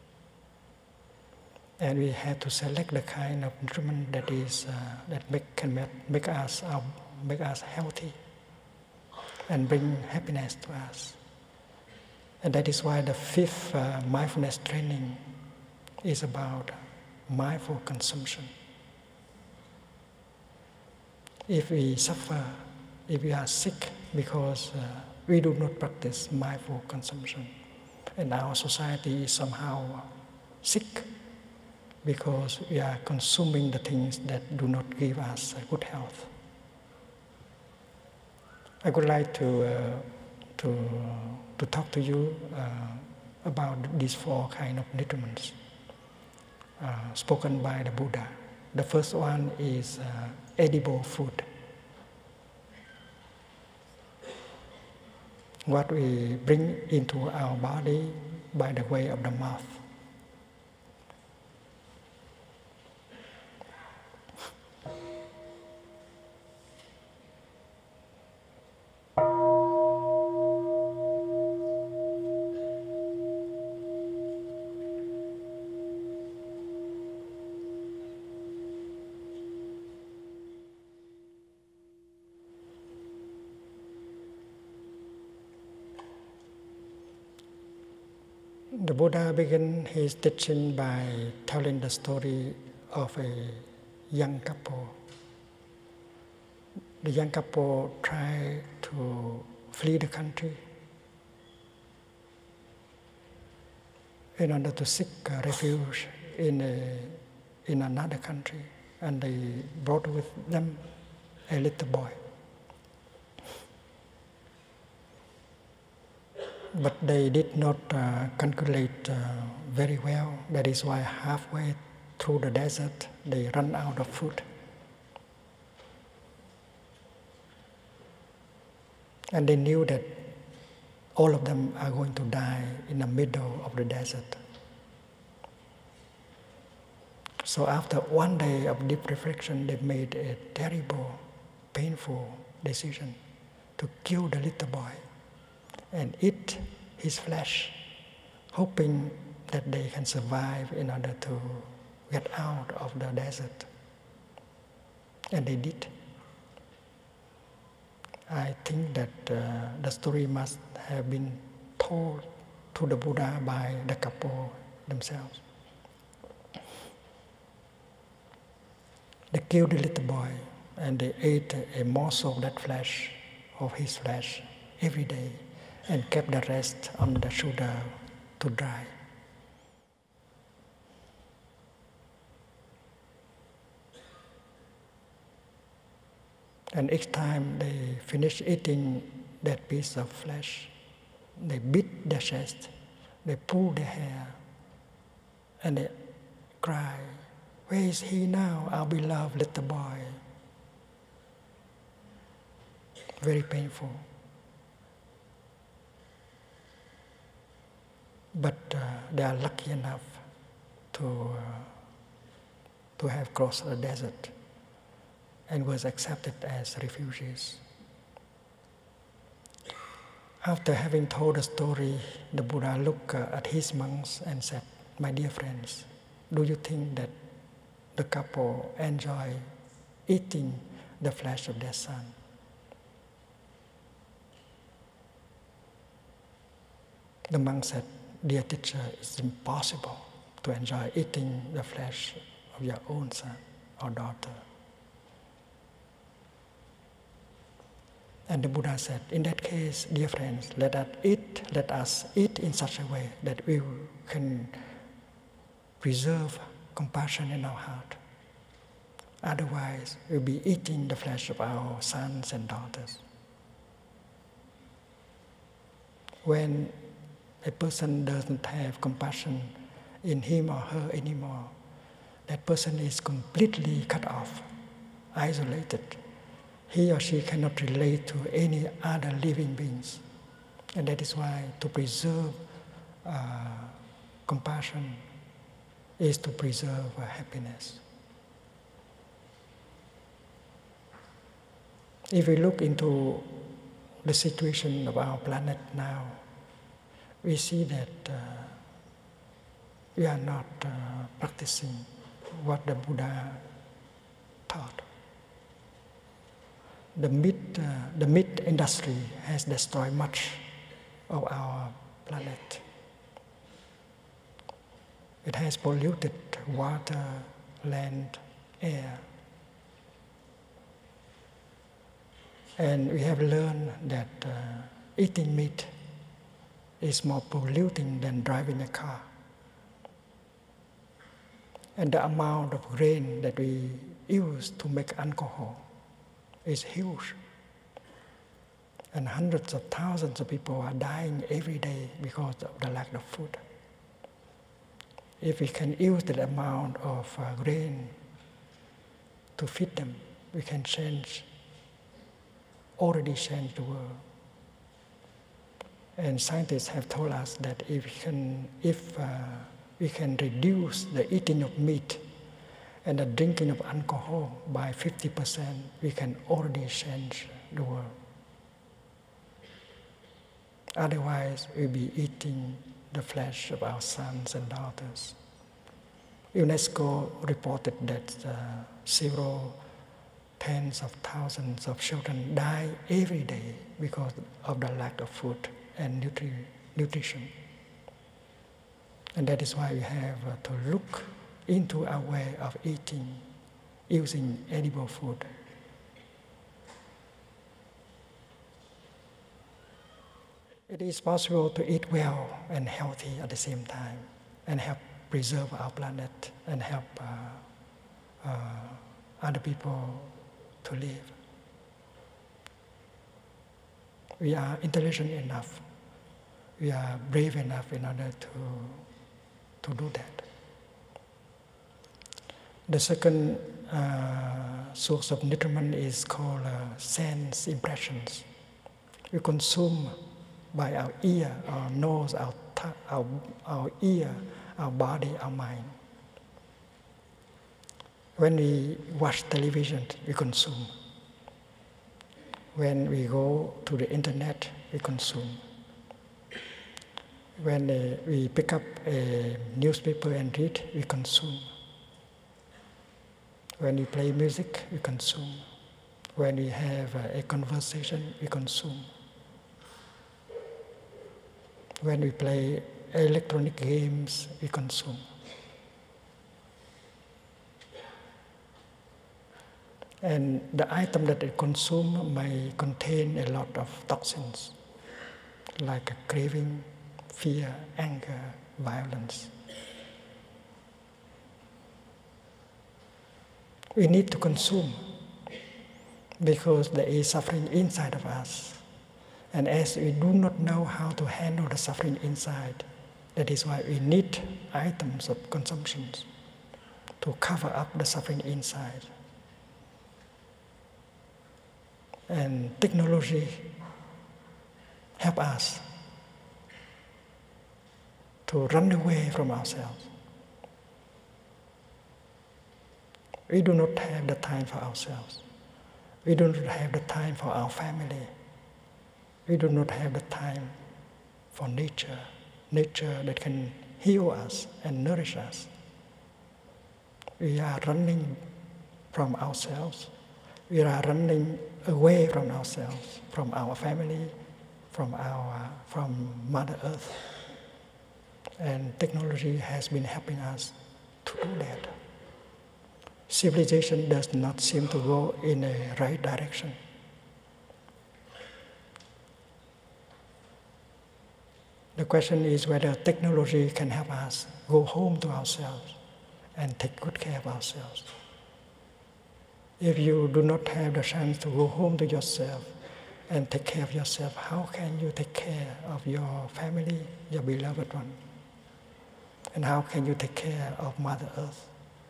And we have to select the kind of nutriment that is uh, that make, can make, make us uh, make us healthy and bring happiness to us. And that is why the fifth uh, mindfulness training is about mindful consumption. If we suffer, if we are sick because uh, we do not practice mindful consumption, and our society is somehow sick because we are consuming the things that do not give us good health. I would like to uh, to to talk to you uh, about these four kind of nutriments uh, spoken by the Buddha. The first one is uh, edible food. What we bring into our body by the way of the mouth. The Buddha began his teaching by telling the story of a young couple. The young couple tried to flee the country in order to seek refuge in, a, in another country, and they brought with them a little boy. But they did not uh, calculate uh, very well. That is why halfway through the desert, they run out of food. And they knew that all of them are going to die in the middle of the desert. So after one day of deep reflection, they made a terrible, painful decision to kill the little boy and eat his flesh, hoping that they can survive in order to get out of the desert. And they did. I think that uh, the story must have been told to the Buddha by the couple themselves. They killed the little boy and they ate a morsel of that flesh, of his flesh, every day, and kept the rest on the shoulder to dry. And each time they finished eating that piece of flesh, they beat their chest, they pull their hair, and they cry, "Where is he now, our beloved little boy?" Very painful. But uh, they are lucky enough to, uh, to have crossed the desert and was accepted as refugees. After having told the story, the Buddha looked uh, at his monks and said, "My dear friends, do you think that the couple enjoy eating the flesh of their son?" The monk said, "Dear teacher, it's impossible to enjoy eating the flesh of your own son or daughter." And the Buddha said, "In that case, dear friends, let us eat, let us eat in such a way that we can preserve compassion in our heart. Otherwise, we'll be eating the flesh of our sons and daughters." When a person doesn't have compassion in him or her anymore, that person is completely cut off, isolated. He or she cannot relate to any other living beings. And that is why to preserve uh, compassion is to preserve uh, happiness. If we look into the situation of our planet now, we see that uh, we are not uh, practicing what the Buddha taught. The meat, uh, the meat industry has destroyed much of our planet. It has polluted water, land, air. And we have learned that uh, eating meat is more polluting than driving a car. And the amount of grain that we use to make alcohol is huge. And hundreds of thousands of people are dying every day because of the lack of food. If we can use that amount of uh, grain to feed them, we can change, already change the world. And scientists have told us that if we can, if, uh, we can reduce the eating of meat and the drinking of alcohol by fifty percent, we can already change the world. Otherwise, we'll be eating the flesh of our sons and daughters. UNESCO reported that uh, several tens of thousands of children die every day because of the lack of food and nutri nutrition. And that is why we have uh, to look into our way of eating, using edible food. It is possible to eat well and healthy at the same time and help preserve our planet and help uh, uh, other people to live. We are intelligent enough, we are brave enough in order to, to do that. The second uh, source of nutriment is called uh, sense impressions. We consume by our ear, our nose, our, our, our ear, our body, our mind. When we watch television, we consume. When we go to the internet, we consume. When uh, we pick up a newspaper and read, we consume. When we play music, we consume. When we have uh, a conversation, we consume. When we play electronic games, we consume. And the item that it consumes may contain a lot of toxins, like a craving, fear, anger, violence. We need to consume because there is suffering inside of us. And as we do not know how to handle the suffering inside, that is why we need items of consumption to cover up the suffering inside. And technology helps us to run away from ourselves. We do not have the time for ourselves. We do not have the time for our family. We do not have the time for nature, nature that can heal us and nourish us. We are running from ourselves. We are running away from ourselves, from our family, from our from Mother Earth. And technology has been helping us to do that. Civilization does not seem to go in a right direction. The question is whether technology can help us go home to ourselves and take good care of ourselves. If you do not have the chance to go home to yourself and take care of yourself, how can you take care of your family, your beloved one? And how can you take care of Mother Earth?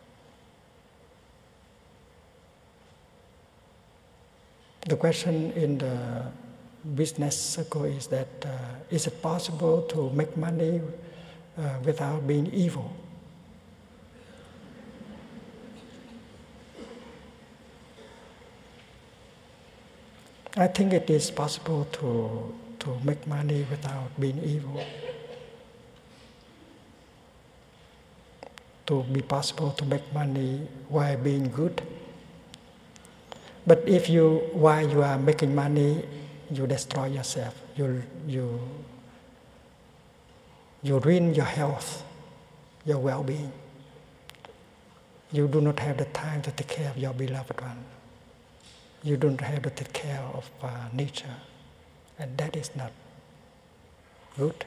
The question in the business circle is that, uh, is it possible to make money uh, without being evil? I think it is possible to, to make money without being evil. To be possible to make money while being good. But if you, while you are making money, you destroy yourself, you, you, you ruin your health, your well-being. You do not have the time to take care of your beloved one. You don't have to take care of uh, nature, and that is not good.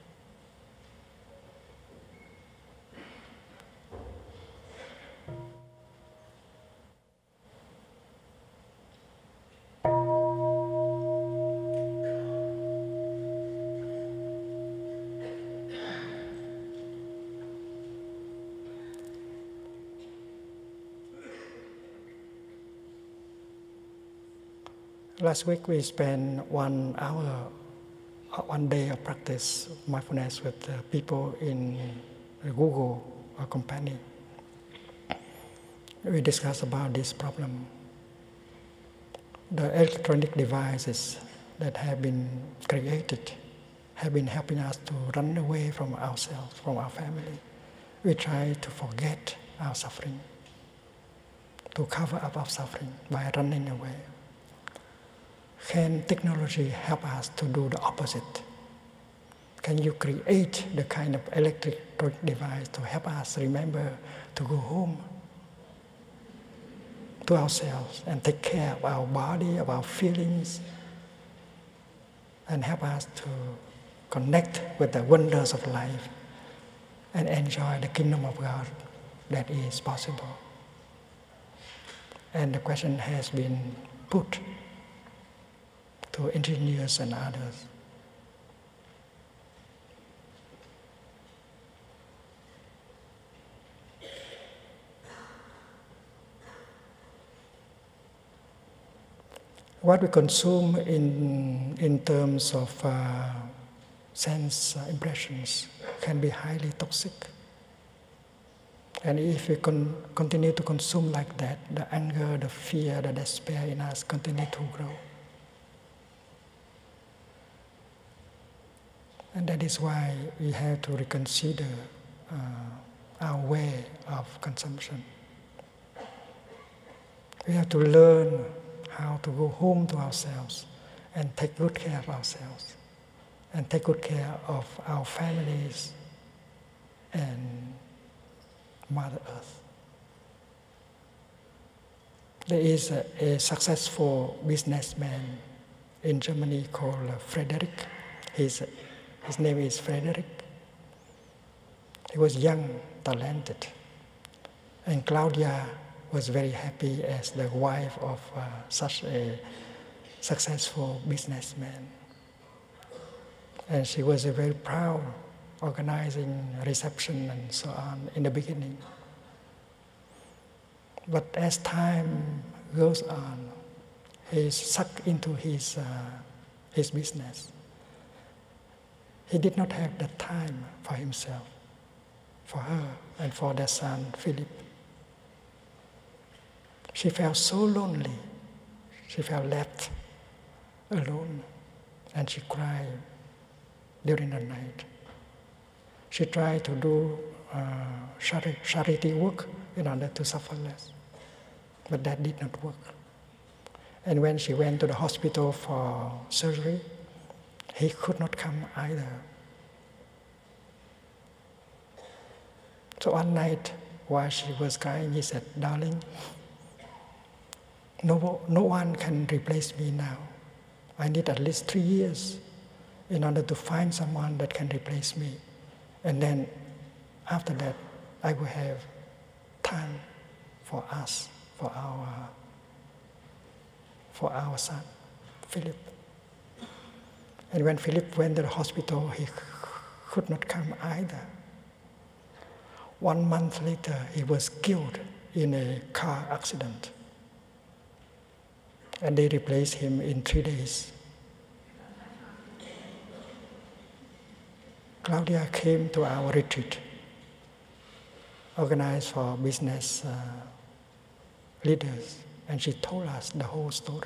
Last week we spent one hour, one day of practice mindfulness with uh, people in Google uh, company. We discussed about this problem. The electronic devices that have been created have been helping us to run away from ourselves, from our family. We try to forget our suffering, to cover up our suffering by running away. Can technology help us to do the opposite? Can you create the kind of electric device to help us remember to go home to ourselves and take care of our body, of our feelings, and help us to connect with the wonders of life and enjoy the kingdom of God that is possible? And the question has been put to engineers and others. What we consume in, in terms of uh, sense uh, impressions can be highly toxic. And if we con continue to consume like that, the anger, the fear, the despair in us continue to grow. And that is why we have to reconsider uh, our way of consumption. We have to learn how to go home to ourselves and take good care of ourselves and take good care of our families and Mother Earth. There is a, a successful businessman in Germany called uh, Frederick. He's His name is Frederick. He was young, talented. And Claudia was very happy as the wife of uh, such a successful businessman. And she was uh, very proud, organizing reception and so on in the beginning. But as time goes on, he's sucked into his, uh, his business. He did not have the time for himself, for her, and for their son, Philip. She felt so lonely. She felt left alone, and she cried during the night. She tried to do uh, charity work in order to suffer less, but that did not work. And when she went to the hospital for surgery, he could not come either. So one night, while she was crying, he said, "Darling, no, no one can replace me now. I need at least three years in order to find someone that can replace me. And then after that, I will have time for us, for our, for our son, Philip." And when Philip went to the hospital, he could not come either. One month later, he was killed in a car accident. And they replaced him in three days. Claudia came to our retreat, organized for business uh, leaders, and she told us the whole story.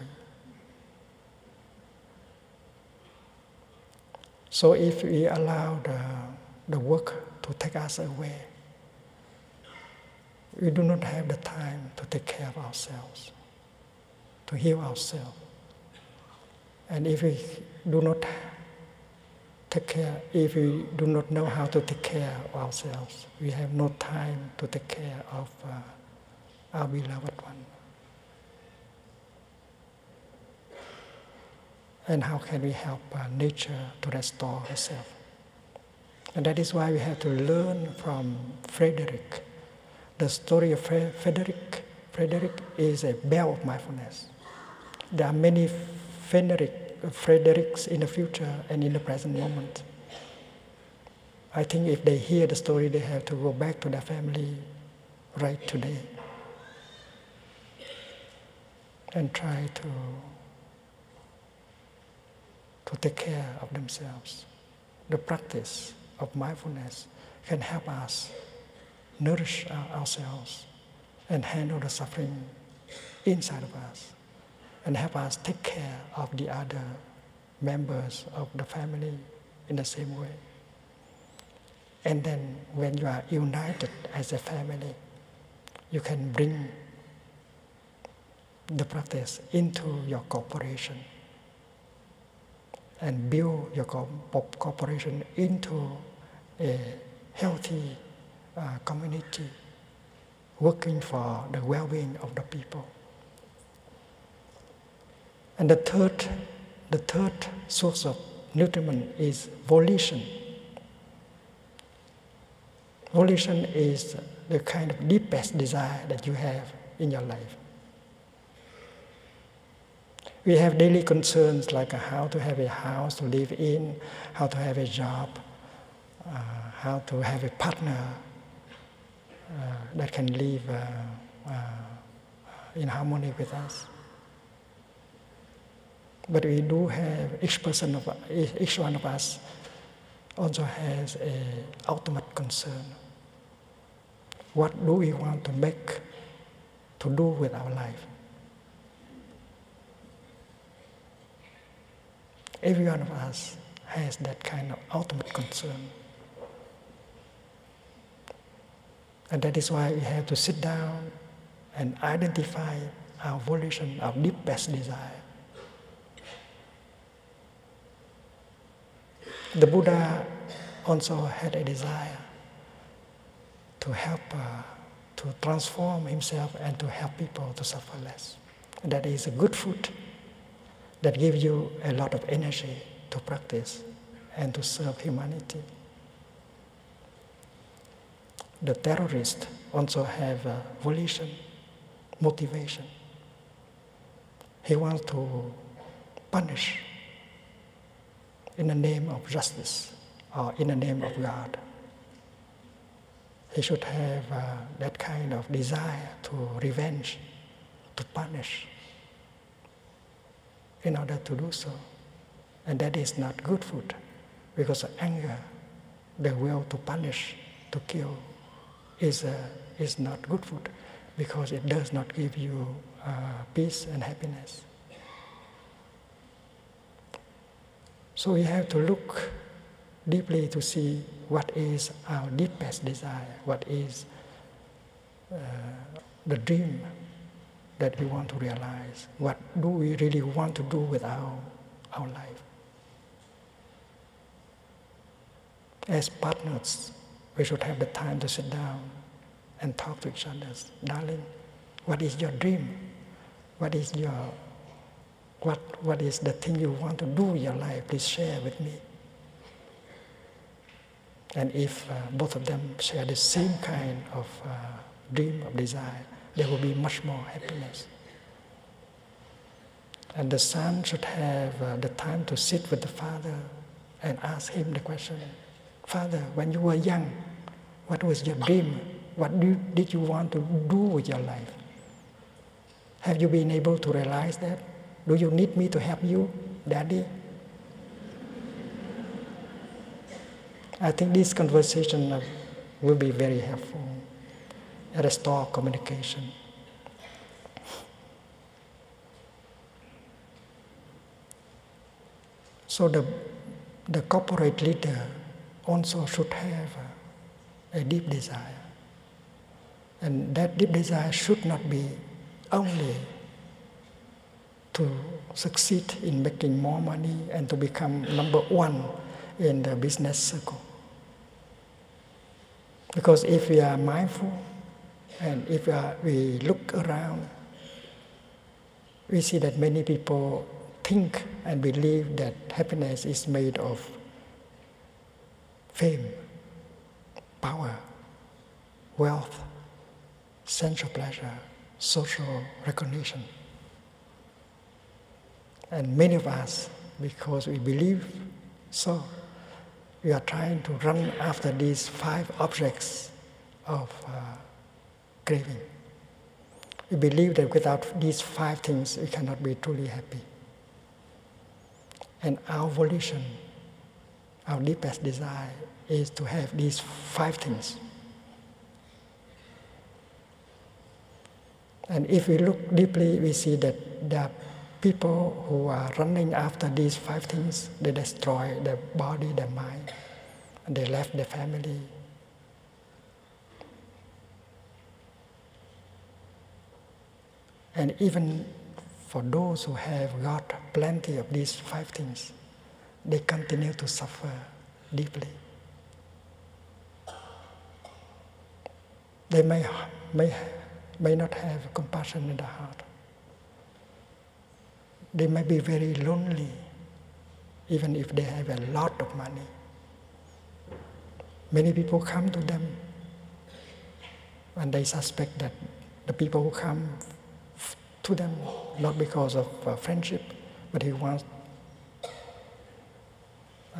So if we allow the, the work to take us away, we do not have the time to take care of ourselves, to heal ourselves. And if we do not take care, if we do not know how to take care of ourselves, we have no time to take care of uh, our beloved one. And how can we help uh, nature to restore herself? And that is why we have to learn from Frederick. The story of Fre- Frederick, Frederick is a bell of mindfulness. There are many Frederick, Fredericks in the future and in the present moment. I think if they hear the story, they have to go back to their family right today and try to to take care of themselves. The practice of mindfulness can help us nourish our, ourselves and handle the suffering inside of us and help us take care of the other members of the family in the same way. And then when you are united as a family, you can bring the practice into your corporation and build your corporation into a healthy uh, community working for the well-being of the people. And the third, the third source of nutriment is volition. Volition is the kind of deepest desire that you have in your life. We have daily concerns like how to have a house to live in, how to have a job, uh, how to have a partner uh, that can live uh, uh, in harmony with us. But we do have, each person of each one of us also has an ultimate concern. What do we want to make, to do with our life? Every one of us has that kind of ultimate concern. And that is why we have to sit down and identify our volition, our deepest desire. The Buddha also had a desire to help, uh, to transform himself and to help people to suffer less. And that is a good food that gives you a lot of energy to practice and to serve humanity. The terrorists also have uh, volition, motivation. He wants to punish in the name of justice or in the name of God. He should have uh, that kind of desire to revenge, to punish, in order to do so. And that is not good food, because anger, the will to punish, to kill, is, uh, is not good food, because it does not give you uh, peace and happiness. So we have to look deeply to see what is our deepest desire, what is uh, the dream that we want to realize, what do we really want to do with our, our life. As partners, we should have the time to sit down and talk to each other. Darling, what is your dream? What is your, what, what is the thing you want to do with your life? Please share with me. And if uh, both of them share the same kind of uh, dream of desire, there will be much more happiness. And the son should have uh, the time to sit with the father and ask him the question, Father, when you were young, what was your dream? What do, did you want to do with your life? Have you been able to realize that? Do you need me to help you, Daddy? I think this conversation will be very helpful and restore communication. So the, the corporate leader also should have a, a deep desire. And that deep desire should not be only to succeed in making more money and to become number one in the business circle. Because if we are mindful and if we, are, we look around, we see that many people think and believe that happiness is made of fame, power, wealth, sensual pleasure, social recognition. And many of us, because we believe so, we are trying to run after these five objects of uh, craving. We believe that without these five things, we cannot be truly happy. And our volition, our deepest desire, is to have these five things. And if we look deeply, we see that there are people who are running after these five things. They destroy their body, their mind, and they left their family. And even for those who have got plenty of these five things, they continue to suffer deeply. They may, may, may not have compassion in the heart. They may be very lonely, even if they have a lot of money. Many people come to them, and they suspect that the people who come to them, not because of uh, friendship, but he wants uh,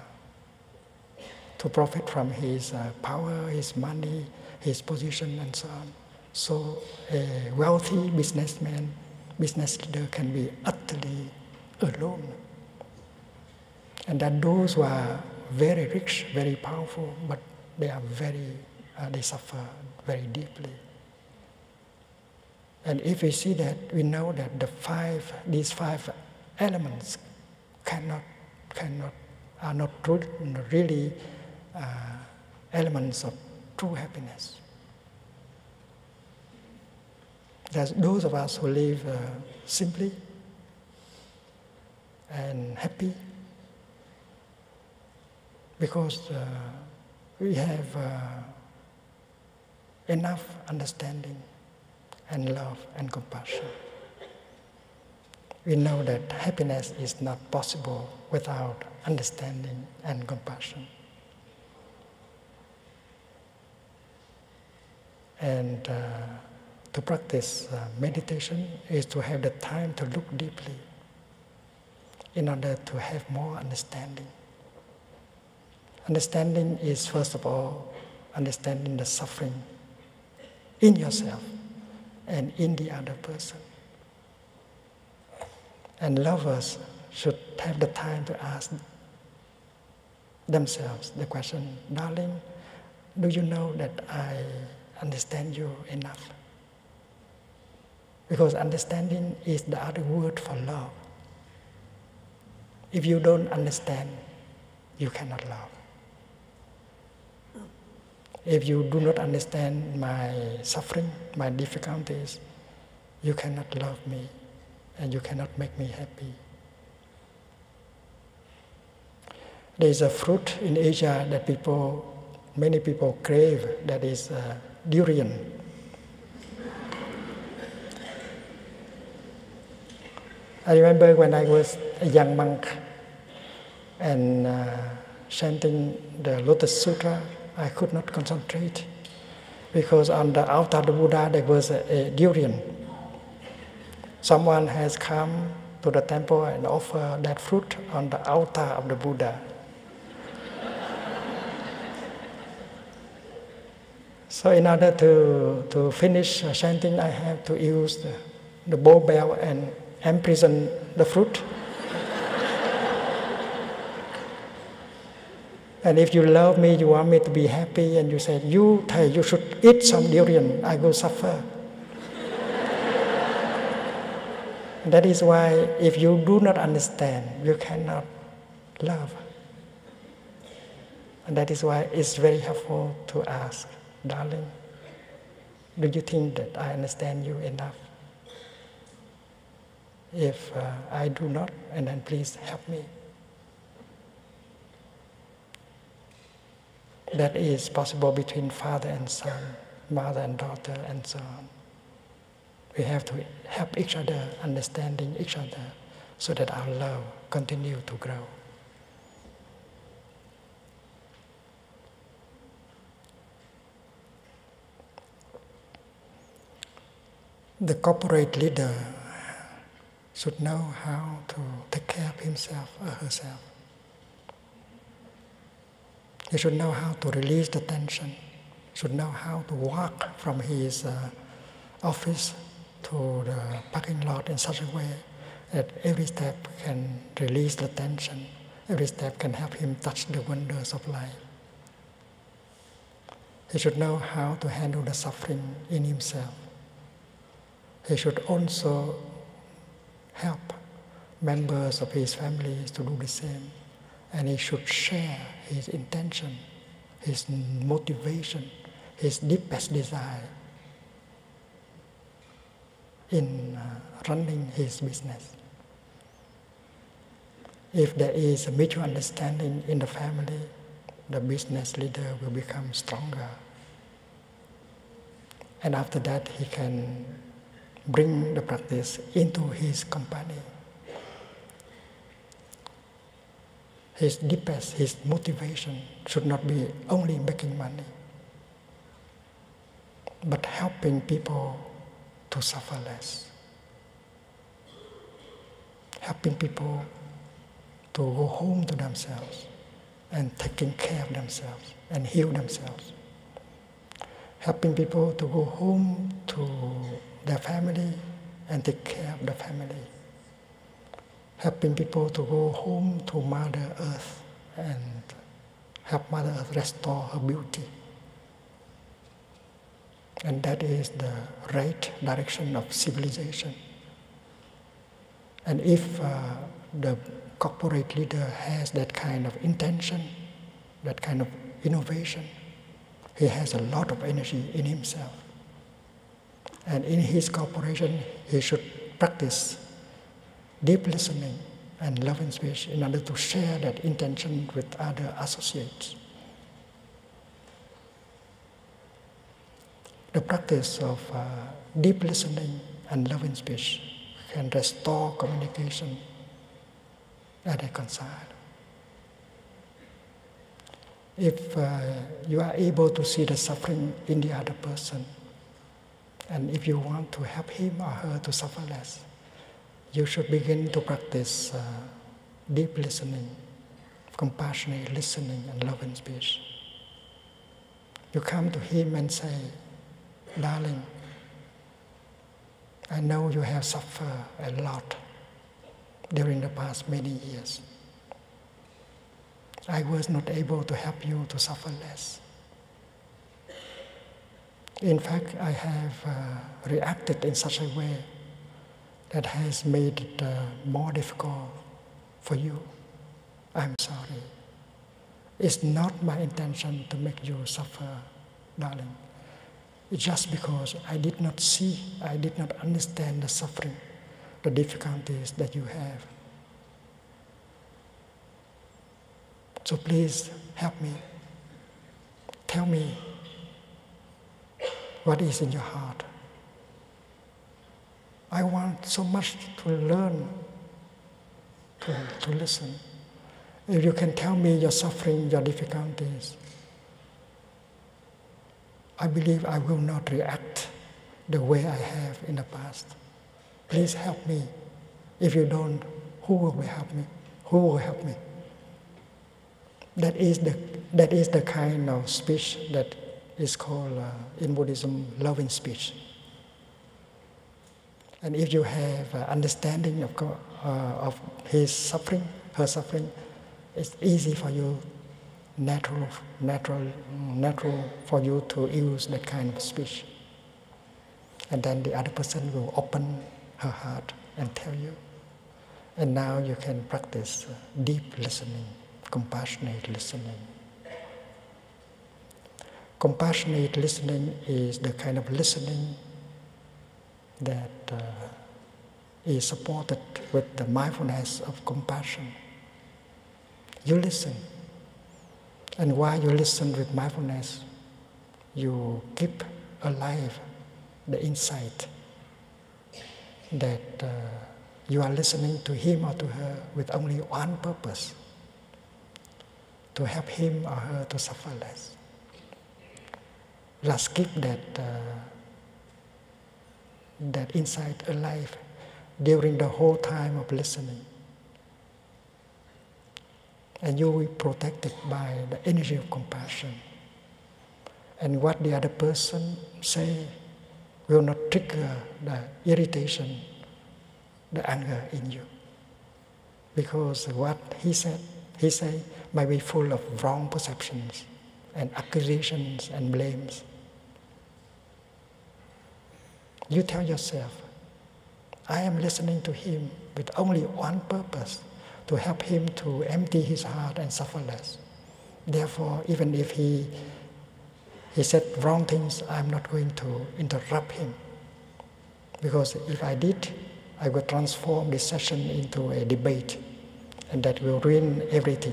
to profit from his uh, power, his money, his position, and so on. So a wealthy businessman, business leader can be utterly alone. And that those who are very rich, very powerful, but they are very, uh, they suffer very deeply. And if we see that, we know that the five, these five elements cannot, cannot, are not true, really uh, elements of true happiness. There's those of us who live uh, simply and happy because uh, we have uh, enough understanding and love and compassion. We know that happiness is not possible without understanding and compassion. And uh, to practice uh, meditation is to have the time to look deeply in order to have more understanding. Understanding is, first of all, understanding the suffering in yourself and in the other person. And lovers should have the time to ask themselves the question, darling, do you know that I understand you enough? Because understanding is the other word for love. If you don't understand, you cannot love. If you do not understand my suffering, my difficulties, you cannot love me and you cannot make me happy. There is a fruit in Asia that people, many people crave, that is uh, durian. I remember when I was a young monk and uh, chanting the Lotus Sutra, I could not concentrate because on the altar of the Buddha there was a, a durian. Someone has come to the temple and offer that fruit on the altar of the Buddha. So in order to, to finish chanting, I have to use the, the bow bell and imprison the fruit. And if you love me, you want me to be happy, and you say, you, Thầy, you should eat some durian, I will suffer. That is why if you do not understand, you cannot love. And that is why it's very helpful to ask, darling, do you think that I understand you enough? If uh, I do not, and then please help me. That is possible between father and son, mother and daughter, and so on. We have to help each other, understanding each other, so that our love continue to grow. The corporate leader should know how to take care of himself or herself. He should know how to release the tension, should know how to walk from his uh, office to the parking lot in such a way that every step can release the tension, every step can help him touch the wonders of life. He should know how to handle the suffering in himself. He should also help members of his family to do the same. And he should share his intention, his motivation, his deepest desire in uh, running his business. If there is a mutual understanding in the family, the business leader will become stronger. And after that, he can bring the practice into his company. His deepest, his motivation should not be only making money, but helping people to suffer less. Helping people to go home to themselves and taking care of themselves and heal themselves. Helping people to go home to their family and take care of the family. Helping people to go home to Mother Earth and help Mother Earth restore her beauty. And that is the right direction of civilization. And if uh, the corporate leader has that kind of intention, that kind of innovation, he has a lot of energy in himself. And in his corporation, he should practice deep listening and loving speech in order to share that intention with other associates. The practice of uh, deep listening and loving speech can restore communication and reconcile. If uh, you are able to see the suffering in the other person, and if you want to help him or her to suffer less, you should begin to practice uh, deep listening, compassionate listening, and loving speech. You come to him and say, darling, I know you have suffered a lot during the past many years. I was not able to help you to suffer less. In fact, I have uh, reacted in such a way that has made it uh, more difficult for you. I'm sorry. It's not my intention to make you suffer, darling. It's just because I did not see, I did not understand the suffering, the difficulties that you have. So please help me. Tell me what is in your heart. I want so much to learn, to, to listen. If you can tell me your suffering, your difficulties, I believe I will not react the way I have in the past. Please help me If you don't, who will help me? Who will help me? That is the, that is the kind of speech that is called, uh, in Buddhism, loving speech. And if you have uh, understanding of, uh, of his suffering, her suffering, it's easy for you, natural, natural, natural for you to use that kind of speech. And then the other person will open her heart and tell you. And now you can practice uh, deep listening, compassionate listening. Compassionate listening is the kind of listening that uh, is supported with the mindfulness of compassion. You listen, and while you listen with mindfulness, you keep alive the insight that uh, you are listening to him or to her with only one purpose: to help him or her to suffer less. Just keep that uh, that insight alive during the whole time of listening. And you will be protected by the energy of compassion. And what the other person say will not trigger the irritation, the anger in you. Because what he said, he say might be full of wrong perceptions and accusations and blames. You tell yourself, I am listening to him with only one purpose: to help him to empty his heart and suffer less. Therefore, even if he, he said wrong things, I'm not going to interrupt him. Because if I did, I would transform this session into a debate, and that will ruin everything.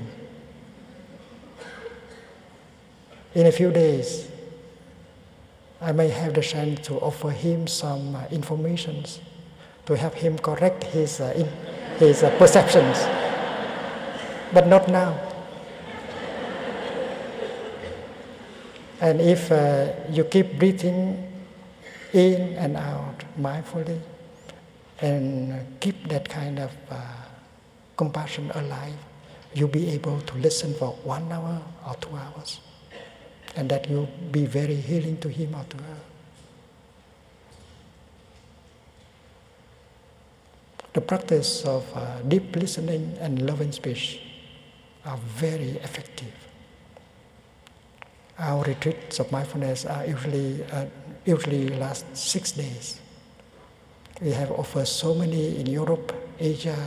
In a few days, I may have the chance to offer him some uh, information to help him correct his, uh, in, his uh, perceptions. But not now. And if uh, you keep breathing in and out mindfully, and keep that kind of uh, compassion alive, you'll be able to listen for one hour or two hours. And that will be very healing to him or to her. The practice of uh, deep listening and loving speech are very effective. Our retreats of mindfulness are usually uh, usually last six days. We have offered so many in Europe, Asia,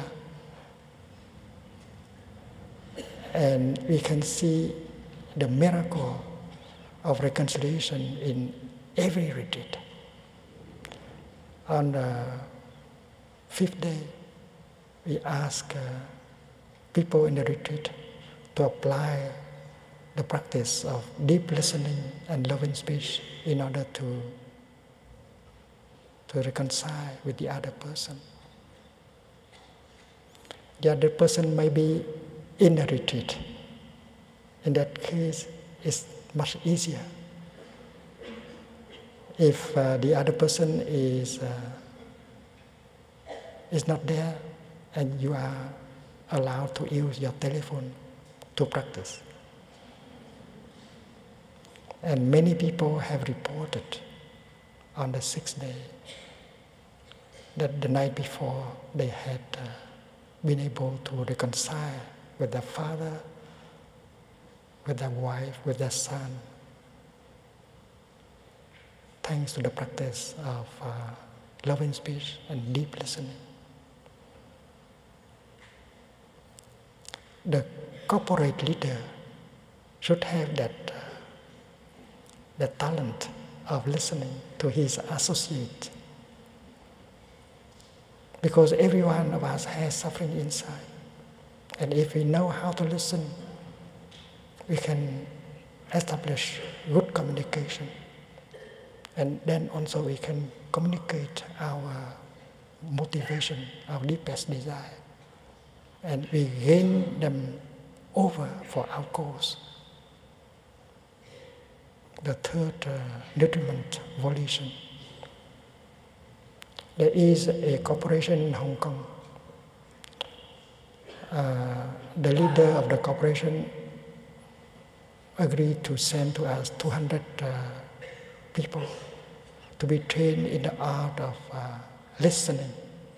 and we can see the miracle of reconciliation in every retreat. On the fifth day, we ask uh, people in the retreat to apply the practice of deep listening and loving speech in order to, to reconcile with the other person. The other person may be in the retreat. In that case, it's much easier. If uh, the other person is uh, is not there, and you are allowed to use your telephone to practice. And many people have reported on the sixth day that the night before they had uh, been able to reconcile with their father, with their wife, with their son, thanks to the practice of uh, loving speech and deep listening. The corporate leader should have that, uh, the talent of listening to his associate, because every one of us has suffering inside. And if we know how to listen, we can establish good communication. And then also we can communicate our motivation, our deepest desire. And we gain them over for our cause. The third uh, nutriment, volition. There is a corporation in Hong Kong uh, the leader of the corporation agreed to send to us two hundred uh, people to be trained in the art of uh, listening.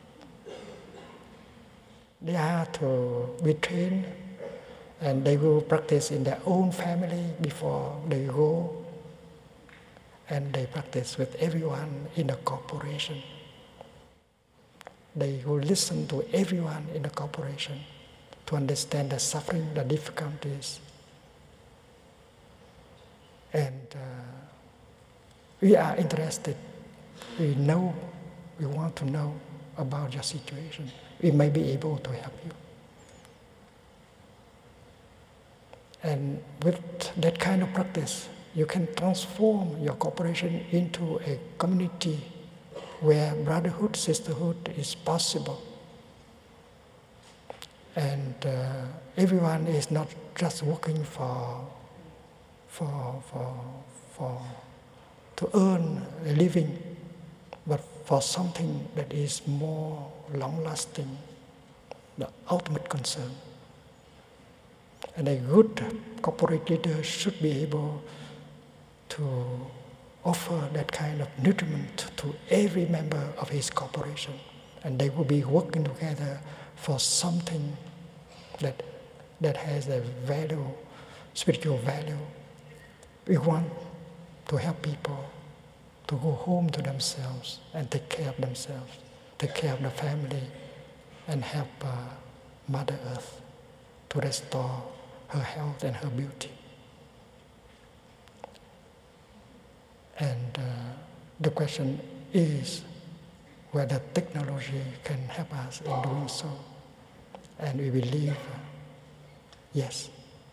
They are to be trained, and they will practice in their own family before they go, and they practice with everyone in the corporation. They will listen to everyone in the corporation to understand the suffering, the difficulties. And uh, we are interested. We know, we want to know about your situation. We may be able to help you. And with that kind of practice, you can transform your corporation into a community where brotherhood, sisterhood is possible. And uh, everyone is not just working for, for, for, for, to earn a living, but for something that is more long-lasting, the ultimate concern. And a good corporate leader should be able to offer that kind of nutriment to every member of his corporation. And they will be working together for something that, that has a value, spiritual value. We want to help people to go home to themselves and take care of themselves, take care of the family, and help uh, Mother Earth to restore her health and her beauty. And uh, the question is whether technology can help us in doing so. And we believe, uh, yes.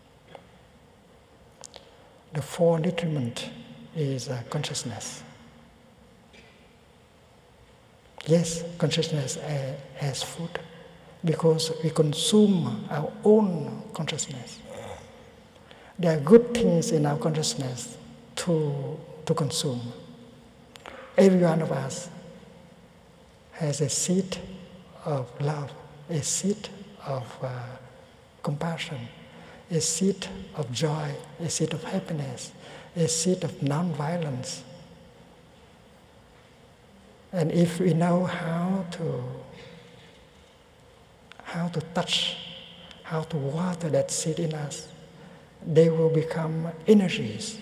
The fourth nutriment is uh, consciousness. Yes, consciousness uh, as food, because we consume our own consciousness. There are good things in our consciousness to, to consume. Every one of us has a seed of love, a seed of uh, compassion, a seed of joy, a seed of happiness, a seed of non-violence. And if we know how to, how to touch, how to water that seed in us, they will become energies.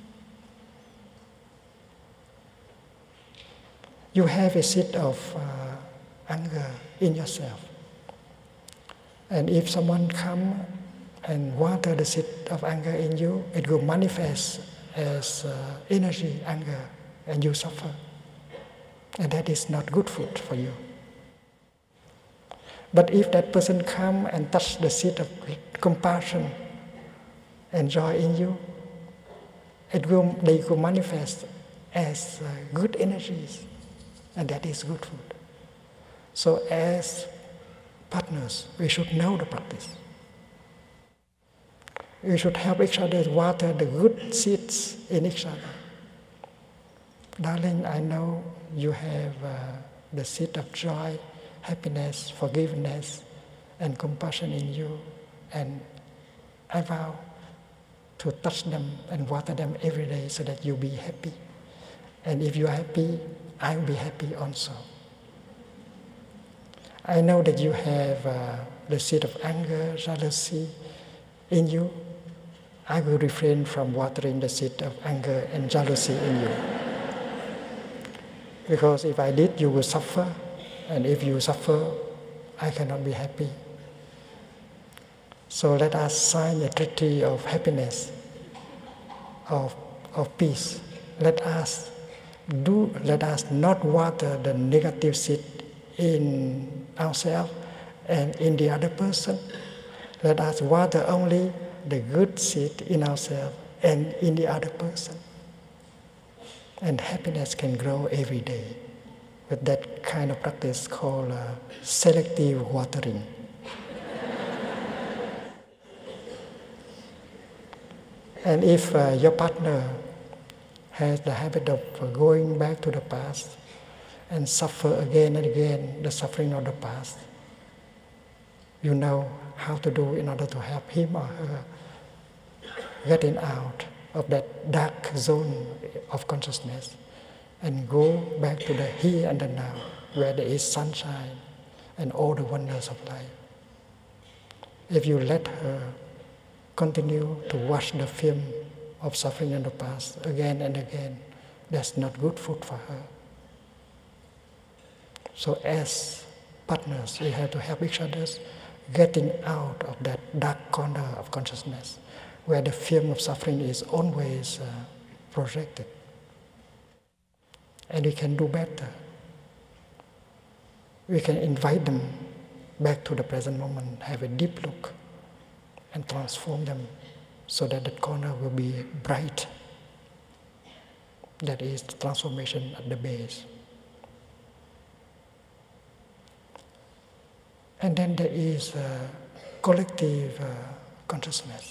You have a seed of uh, anger in yourself. And if someone comes and water the seed of anger in you, it will manifest as uh, energy, anger, and you suffer. And that is not good food for you. But if that person come and touch the seed of compassion and joy in you, it will, they will manifest as uh, good energies, and that is good food. So as partners, we should know the practice. We should help each other water the good seeds in each other. Darling, I know you have uh, the seed of joy, happiness, forgiveness, and compassion in you, and I vow to touch them and water them every day so that you be happy. And if you are happy, I will be happy also. I know that you have uh, the seed of anger, jealousy in you. I will refrain from watering the seed of anger and jealousy in you. Because if I did, you will suffer. And if you suffer, I cannot be happy. So let us sign a treaty of happiness, of, of peace. Let us do, let us not water the negative seed in ourselves and in the other person. Let us water only the good seed in ourselves and in the other person. And happiness can grow every day with that kind of practice called uh, selective watering. And if uh, your partner has the habit of uh, going back to the past and suffer again and again the suffering of the past, you know how to do in order to help him or her getting out of that dark zone of consciousness and go back to the here and the now, where there is sunshine and all the wonders of life. If you let her continue to watch the film of suffering in the past again and again, that's not good food for her. So as partners, we have to help each other getting out of that dark corner of consciousness where the film of suffering is always uh, projected. And we can do better. We can invite them back to the present moment, have a deep look, and transform them so that the corner will be bright. That is the transformation at the base. And then there is uh, collective uh, consciousness.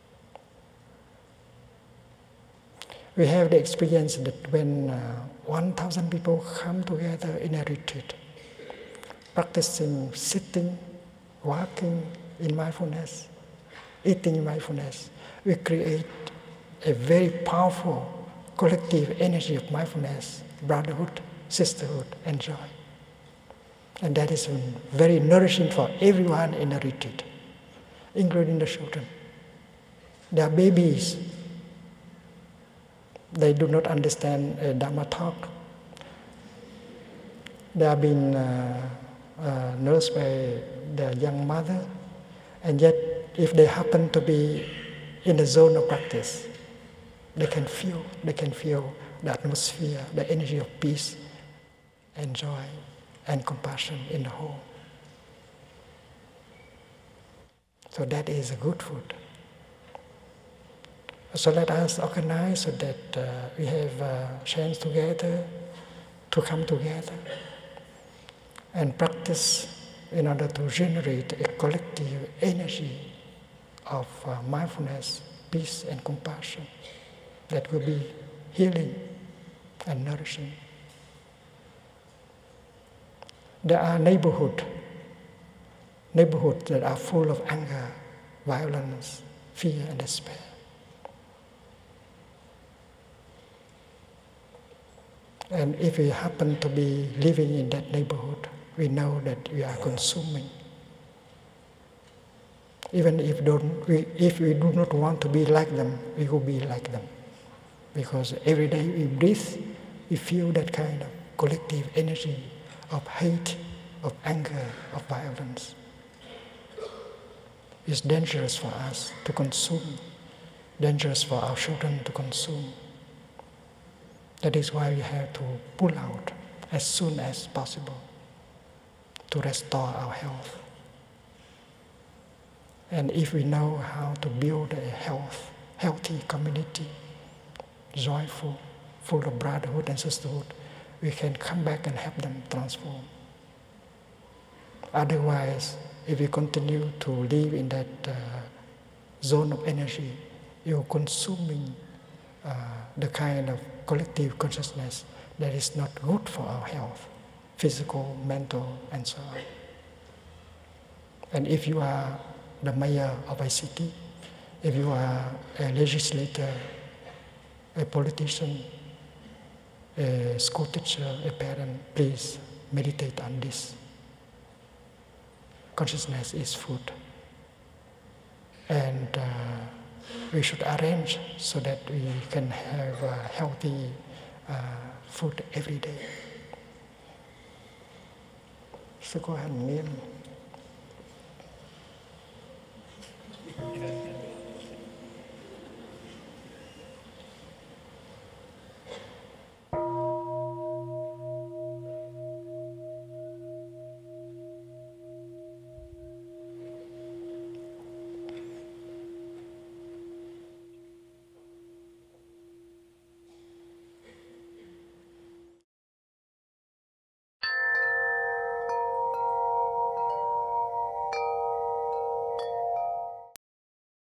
We have the experience that when uh, one thousand people come together in a retreat, practicing sitting, walking in mindfulness, eating in mindfulness, we create a very powerful collective energy of mindfulness, brotherhood, sisterhood, and joy. And that is very nourishing for everyone in the retreat, including the children. They are babies. They do not understand uh, Dharma talk. They have been uh, uh, nursed by their young mother, and yet if they happen to be in the zone of practice, they can feel, they can feel the atmosphere, the energy of peace and joy and compassion in the whole. So that is a good food. So let us organize so that uh, we have a chance together to come together and practice in order to generate a collective energy of uh, mindfulness, peace, and compassion that will be healing and nourishing. There are neighborhoods, neighborhoods that are full of anger, violence, fear, and despair. And if we happen to be living in that neighborhood, we know that we are consuming. Even if, don't, we, if we do not want to be like them, we will be like them. Because every day we breathe, we feel that kind of collective energy of hate, of anger, of violence. It's dangerous for us to consume, dangerous for our children to consume. That is why we have to pull out as soon as possible to restore our health. And if we know how to build a health, healthy community, joyful, full of brotherhood and sisterhood, we can come back and help them transform. Otherwise, if we continue to live in that uh, zone of energy, you're consuming uh, the kind of collective consciousness that is not good for our health, physical, mental, and so on. And if you are the mayor of a city, if you are a legislator, a politician, a school teacher, a parent, please meditate on this. Consciousness is food. And uh, we should arrange so that we can have uh, healthy uh, food every day. Sư cô Hạnh Nghiêm.